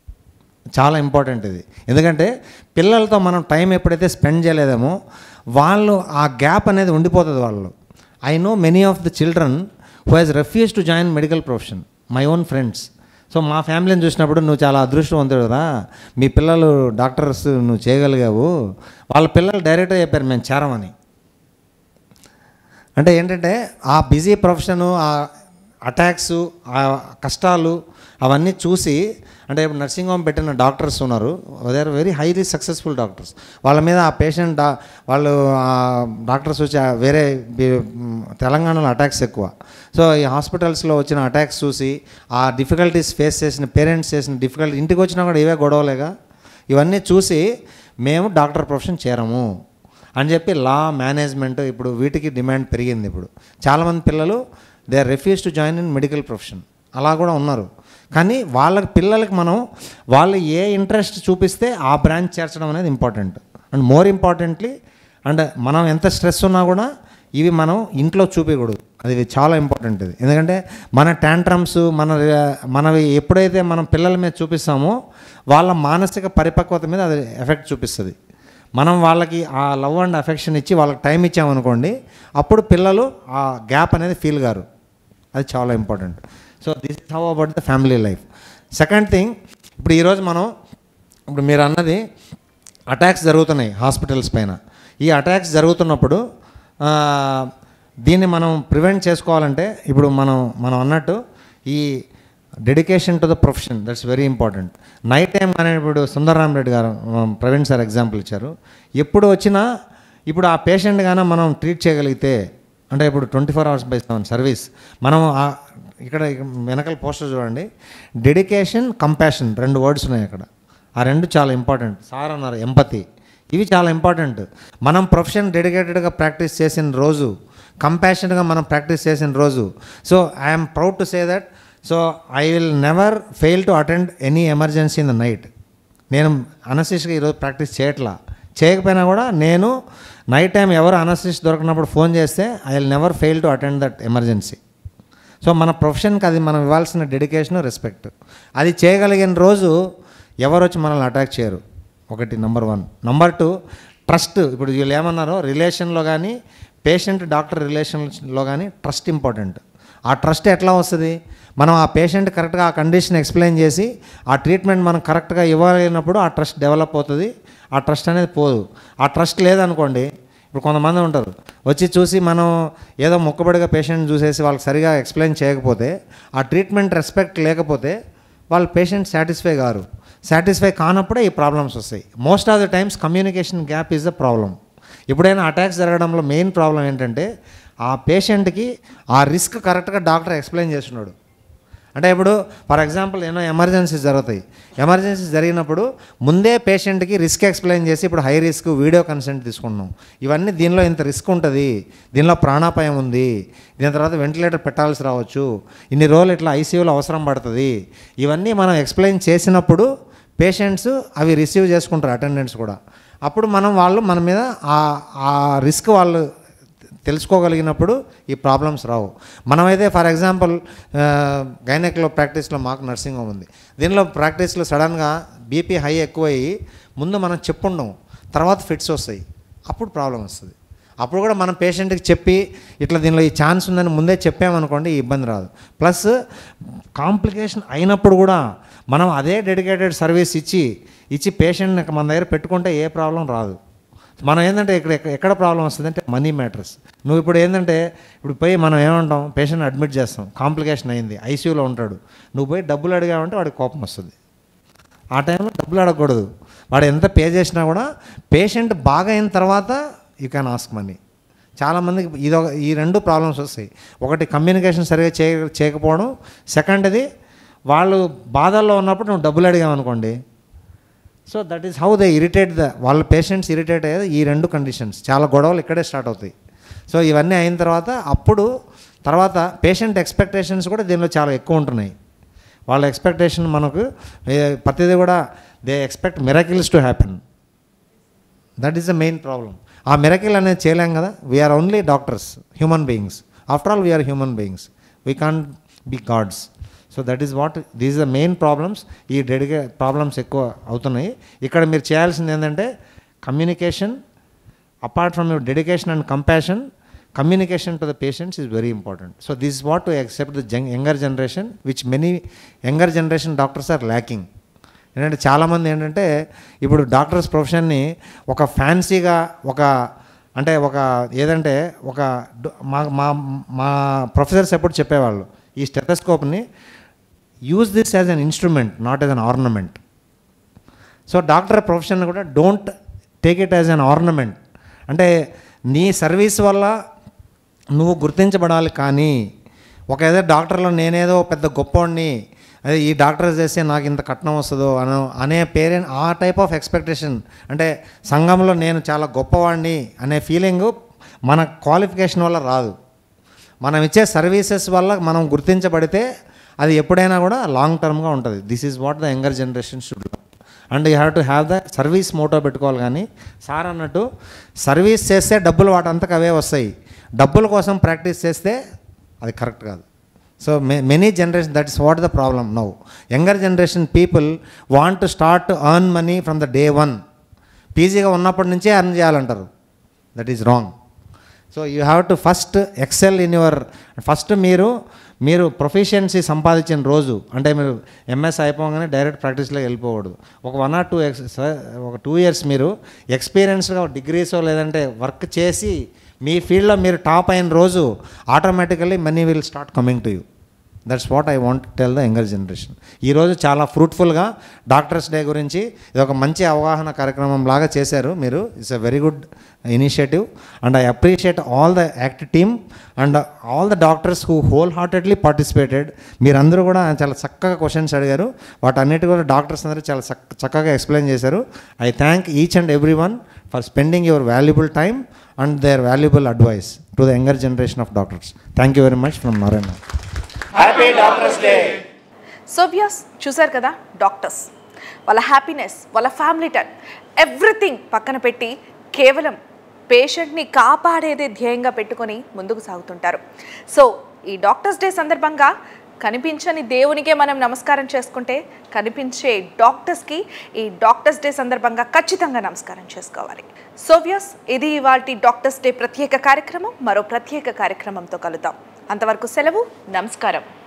చాలా ఇంపార్టెంట్ ఇది. ఎందుకంటే పిల్లలతో మనం టైం ఎప్పుడైతే స్పెండ్ చేయలేదేమో వాళ్ళు ఆ గ్యాప్ అనేది ఉండిపోతుంది వాళ్ళు. I know many of the children who has refuse to join medical profession, my own friends. So మా ఫ్యామిలీని చూసినప్పుడు నువ్వు చాలా అదృష్టవంతుడు కదా, మీ పిల్లలు డాక్టర్స్ నువ్వు చేయగలిగావు. వాళ్ళ పిల్లలు డైరెక్ట్గా చెప్పారు మేము చేరమని. అంటే ఏంటంటే ఆ బిజీ ప్రొఫెషను, ఆ అటాక్స్, ఆ కష్టాలు అవన్నీ చూసి అంటే ఇప్పుడు నర్సింగ్ హోమ్ పెట్టిన డాక్టర్స్ ఉన్నారు, they are very highly successful doctors. వాళ్ళ మీద ఆ పేషెంట్ వాళ్ళు డాక్టర్స్ వచ్చి వేరే తెలంగాణలో అటాక్స్ ఎక్కువ. సో ఈ హాస్పిటల్స్లో వచ్చిన అటాక్స్ చూసి ఆ డిఫికల్టీస్ ఫేస్ చేసిన పేరెంట్స్ చేసిన డిఫికల్టీ, ఇంటికి వచ్చినా కూడా ఇవే గొడవలేగా, ఇవన్నీ చూసి మేము డాక్టర్ ప్రొఫెషన్ చేరము అని చెప్పి లా మేనేజ్మెంట్ ఇప్పుడు వీటికి డిమాండ్ పెరిగింది. ఇప్పుడు చాలామంది పిల్లలు they are refuse to join in medical profession, అలా కూడా ఉన్నారు. కానీ పిల్లలకి మనం వాళ్ళు ఏ ఇంట్రెస్ట్ చూపిస్తే ఆ బ్రాంచ్ చేర్చడం అనేది important. And more importantly and మనం ఎంత స్ట్రెస్ ఉన్నా కూడా ఇవి మనం ఇంట్లో చూపించకూడదు. అది చాలా ఇంపార్టెంట్ ఇది. ఎందుకంటే మన ట్యాంట్రమ్స్ మనవి ఎప్పుడైతే మనం పిల్లల మీద చూపిస్తామో వాళ్ళ మానసిక పరిపక్వత మీద అది ఎఫెక్ట్ చూపిస్తుంది. మనం వాళ్ళకి ఆ లవ్ అండ్ అఫెక్షన్ ఇచ్చి వాళ్ళకి టైం ఇచ్చామనుకోండి, అప్పుడు పిల్లలు ఆ గ్యాప్ అనేది ఫీల్ గారు. అది చాలా important. So this is how about the family life. Second thing, ఇప్పుడు ఈరోజు ఇప్పుడు మీరు అన్నది అటాక్స్ జరుగుతున్నాయి హాస్పిటల్స్ పైన. ఈ అటాక్స్ జరుగుతున్నప్పుడు దీన్ని మనం ప్రివెంట్ చేసుకోవాలంటే ఇప్పుడు మనం అన్నట్టు ఈ dedication to the profession, that's very important. Night time కానీ ఇప్పుడు సుందరరామ్ రెడ్డి గారు ప్రవీణ్ సార్ ఎగ్జాంపుల్ ఇచ్చారు. ఎప్పుడు వచ్చినా ఇప్పుడు ఆ పేషెంట్ కానీ మనం ట్రీట్ చేయగలిగితే అంటే ఇప్పుడు 24 hours by 7 సర్వీస్. మనం ఇక్కడ వెనకాల పోస్టర్ చూడండి, డెడికేషన్, కంపాషన్ 2 వర్డ్స్ ఉన్నాయి అక్కడ. ఆ 2 చాలా ఇంపార్టెంట్. సార్ అన్నారు ఎంపతి, ఇవి చాలా ఇంపార్టెంట్. మనం ప్రొఫెషన్ డెడికేటెడ్గా ప్రాక్టీస్ చేసిన రోజు, కంపాషన్గా మనం ప్రాక్టీస్ చేసిన రోజు, so I'm proud to say that, so I will never fail to attend any emergency in the night. నేను అనస్థిషియాగా ఈరోజు ప్రాక్టీస్ చేయకపోయినా కూడా నేను నైట్ టైం ఎవరు అనస్థిషియా దొరకనప్పుడు ఫోన్ చేస్తే I will never fail to attend that emergency. So మన ప్రొఫెషన్కి అది మనం ఇవ్వాల్సిన డెడికేషన్, రెస్పెక్ట్. అది చేయగలిగిన రోజు ఎవరు వచ్చి మనల్ని అటాక్ చేయరు. ఒకటి నెంబర్ 1. Number 2 trust. ఇప్పుడు వీళ్ళు ఏమన్నారో రిలేషన్లో కానీ, పేషెంట్ డాక్టర్ రిలేషన్లో కానీ ట్రస్ట్ ఇంపార్టెంట్. ఆ ట్రస్ట్ ఎట్లా వస్తుంది? మనం ఆ పేషెంట్ కరెక్ట్గా ఆ కండిషన్ ఎక్స్ప్లెయిన్ చేసి ఆ ట్రీట్మెంట్ మనం కరెక్ట్గా ఇవ్వలేనప్పుడు ఆ ట్రస్ట్ డెవలప్ అవుతుంది. ఆ ట్రస్ట్ అనేది పోదు. ఆ ట్రస్ట్ లేదనుకోండి, ఇప్పుడు కొంతమంది ఉంటారు వచ్చి చూసి మనం ఏదో మొక్కబడిగా పేషెంట్ చూసేసి వాళ్ళకి సరిగా ఎక్స్ప్లెయిన్ చేయకపోతే, ఆ ట్రీట్మెంట్ రెస్పెక్ట్ లేకపోతే వాళ్ళు పేషెంట్ సాటిస్ఫై కానప్పుడే ఈ ప్రాబ్లమ్స్ వస్తాయి. Most of the times communication gap is the problem. ఎప్పుడైనా అటాక్స్ జరగడంలో మెయిన్ ప్రాబ్లం ఏంటంటే ఆ పేషెంట్కి ఆ రిస్క్ కరెక్ట్గా డాక్టర్ ఎక్స్ప్లెయిన్ చేస్తున్నాడు. అంటే ఇప్పుడు ఫర్ ఎగ్జాంపుల్ ఏమైనా ఎమర్జెన్సీస్ జరుగుతాయి. ఎమర్జెన్సీస్ జరిగినప్పుడు ముందే పేషెంట్కి రిస్క్ ఎక్స్ప్లెయిన్ చేసి, ఇప్పుడు హై రిస్క్ వీడియో కన్సెంట్ తీసుకున్నాం, ఇవన్నీ దీనిలో ఇంత రిస్క్ ఉంటుంది, దీనిలో ప్రాణాపాయం ఉంది, దీని తర్వాత వెంటిలేటర్ పెట్టాల్సి రావచ్చు, ఇన్ని రోజులు ఇట్లా ఐసీయూలో అవసరం పడుతుంది, ఇవన్నీ మనం ఎక్స్ప్లెయిన్ చేసినప్పుడు పేషెంట్స్ అవి రిసీవ్ చేసుకుంటారు, అటెండెంట్స్ కూడా. అప్పుడు వాళ్ళు మన మీద ఆ రిస్క్ వాళ్ళు తెలుసుకోగలిగినప్పుడు ఈ ప్రాబ్లమ్స్ రావు. మనమైతే ఫర్ ఎగ్జాంపుల్ గైనెక్లో ప్రాక్టీస్లో మాకు నర్సింగ్ హోమ్ ఉంది. దీనిలో ప్రాక్టీస్లో సడన్గా బీపీ హై ఎక్కువయ్యి ముందు మనం చెప్పుండం, తర్వాత ఫిట్స్ వస్తాయి, అప్పుడు ప్రాబ్లం వస్తుంది. అప్పుడు కూడా మనం పేషెంట్కి చెప్పి ఇట్లా దీనిలో ఈ ఛాన్స్ ఉందని ముందే చెప్పామనుకోండి, ఈ ఇబ్బంది రాదు. ప్లస్ కాంప్లికేషన్ అయినప్పుడు కూడా మనం అదే డెడికేటెడ్ సర్వీస్ ఇచ్చి పేషెంట్ని మన దగ్గర పెట్టుకుంటే ఏ ప్రాబ్లం రాదు. మనం ఏంటంటే ఎక్కడ ప్రాబ్లం వస్తుందంటే మనీ మ్యాటర్స్. నువ్వు ఇప్పుడు ఏంటంటే ఇప్పుడు పోయి మనం ఏమంటాం, పేషెంట్ అడ్మిట్ చేస్తాం, కాంప్లికేషన్ అయింది, ఐసీయూలో ఉంటాడు, నువ్వు పోయి డబ్బులు అడిగావంటే వాడికి కోపం వస్తుంది. ఆ టైంలో డబ్బులు అడగకూడదు. వాడు ఎంత పే చేసినా కూడా పేషెంట్ బాగా అయిన తర్వాత యూ క్యాన్ ఆస్క్ మనీ. చాలామందికి ఈ 2 ప్రాబ్లమ్స్ వస్తాయి. ఒకటి కమ్యూనికేషన్ సరిగా చేయకపోవడం, సెకండ్ది వాళ్ళు బాధల్లో ఉన్నప్పుడు నువ్వు డబ్బులు అడిగామనుకోండి, so that is how they irritate వాళ్ళ పేషెంట్స్ ఇరిటేట్ అయ్యేది. ఈ 2 కండిషన్స్, చాలా గొడవలు ఇక్కడే స్టార్ట్ అవుతాయి. సో ఇవన్నీ అయిన తర్వాత పేషెంట్ ఎక్స్పెక్టేషన్స్ కూడా దీనిలో చాలా ఎక్కువ ఉంటున్నాయి. వాళ్ళ ఎక్స్పెక్టేషన్ మనకు ప్రతిదీ కూడా they expect miracles to happen. That is the main problem. ఆ మిరకిల్ అనేది చేయలేం కదా. We are only doctors, human beings. After all we are human beings, we can't be gods. So that is what these the main problems. ఈ problems ఎక్కువ అవుతున్నాయి. ఇక్కడ మీరు చేయాల్సింది ఏంటంటే communication, apart from your dedication and compassion, communication to the patients is very important. So this is what to accept the younger generation, which many younger generation doctors are lacking. ఏంటంటే చాలామంది ఏంటంటే ఇప్పుడు డాక్టర్స్ ప్రొఫెషన్ని ఒక ఫ్యాన్సీగా ఏదంటే మా professors ఎప్పుడు చెప్పేవాళ్ళు, ఈ స్టెథోస్కోప్ని use this as an instrument, not as an ornament. So doctor profession కూడా don't take it as an ornament. అంటే నీ సర్వీస్ వల్ల నువ్వు గుర్తించబడాలి, కానీ ఏదో డాక్టర్లో నేనేదో పెద్ద గొప్పవాడిని, అదే ఈ డాక్టర్ చేస్తే నాకు ఇంత కట్నం వస్తుందో అనే పేరెంట్, ఆ టైప్ ఆఫ్ ఎక్స్పెక్టేషన్, అంటే సంఘంలో నేను చాలా గొప్పవాడిని అనే ఫీలింగు మన క్వాలిఫికేషన్ వల్ల రాదు. మనం ఇచ్చే సర్వీసెస్ వల్ల మనం గుర్తించబడితే అది ఎప్పుడైనా కూడా లాంగ్ టర్మ్గా ఉంటుంది. This is what the younger generation should do. And you have to have the service motto పెట్టుకోవాలి. కానీ సార్ అన్నట్టు సర్వీస్ చేస్తే డబ్బులు వాటంతకు అవే వస్తాయి, డబ్బుల కోసం ప్రాక్టీస్ చేస్తే అది కరెక్ట్ కాదు. So many generation, that is what the problem now. Younger generation people want to start to earn money from the day 1. పీజీగా ఉన్నప్పటి నుంచే ఎర్న్ చేయాలంటారు. That is wrong. So you have to first excel in your first మీరు proficiency సంపాదించిన రోజు, అంటే మీరు MS అయిపోగానే డైరెక్ట్ ప్రాక్టీస్లో వెళ్ళిపోకూడదు. ఒక 1 or 2 years మీరు ఎక్స్పీరియన్స్గా డిగ్రీసో లేదంటే వర్క్ చేసి మీ ఫీల్డ్లో మీరు టాప్ అయిన రోజు automatically money will start coming to you. That's what I want tell the younger generation. ఈరోజు చాలా ఫ్రూట్ఫుల్గా డాక్టర్స్ డే గురించి ఇది ఒక మంచి అవగాహన కార్యక్రమం లాగా చేశారు మీరు. It's a very good initiative and I appreciate all the act team and all the doctors who wholeheartedly participated. మీరందరూ కూడా చాలా చక్కగా క్వశ్చన్స్ అడిగారు, వాటన్నిటి కూడా డాక్టర్స్ అందరూ చాలా చక్కగా ఎక్స్ప్లెయిన్ చేశారు. I thank each and every one for spending your valuable time and their valuable advice to the younger generation of doctors. Thank you very much from Narayana. Happy Doctors Day. So viewers, చూసారు కదా doctors వాళ్ళ happiness, వాళ్ళ family time, everything పక్కన పెట్టి కేవలం పేషెంట్ని కాపాడేదే ధ్యేయంగా పెట్టుకొని ముందుకు సాగుతుంటారు. సో ఈ డాక్టర్స్ డే సందర్భంగా కనిపించని దేవునికే మనం నమస్కారం చేసుకుంటే కనిపించే డాక్టర్స్కి ఈ డాక్టర్స్ డే సందర్భంగా ఖచ్చితంగా నమస్కారం చేసుకోవాలి. సో వ్యూయర్స్, ఇది ఇవాల్టి డాక్టర్స్ డే ప్రత్యేక కార్యక్రమం. మరో ప్రత్యేక కార్యక్రమంతో కలుద్దాం. అంతవరకు సెలవు, నమస్కారం.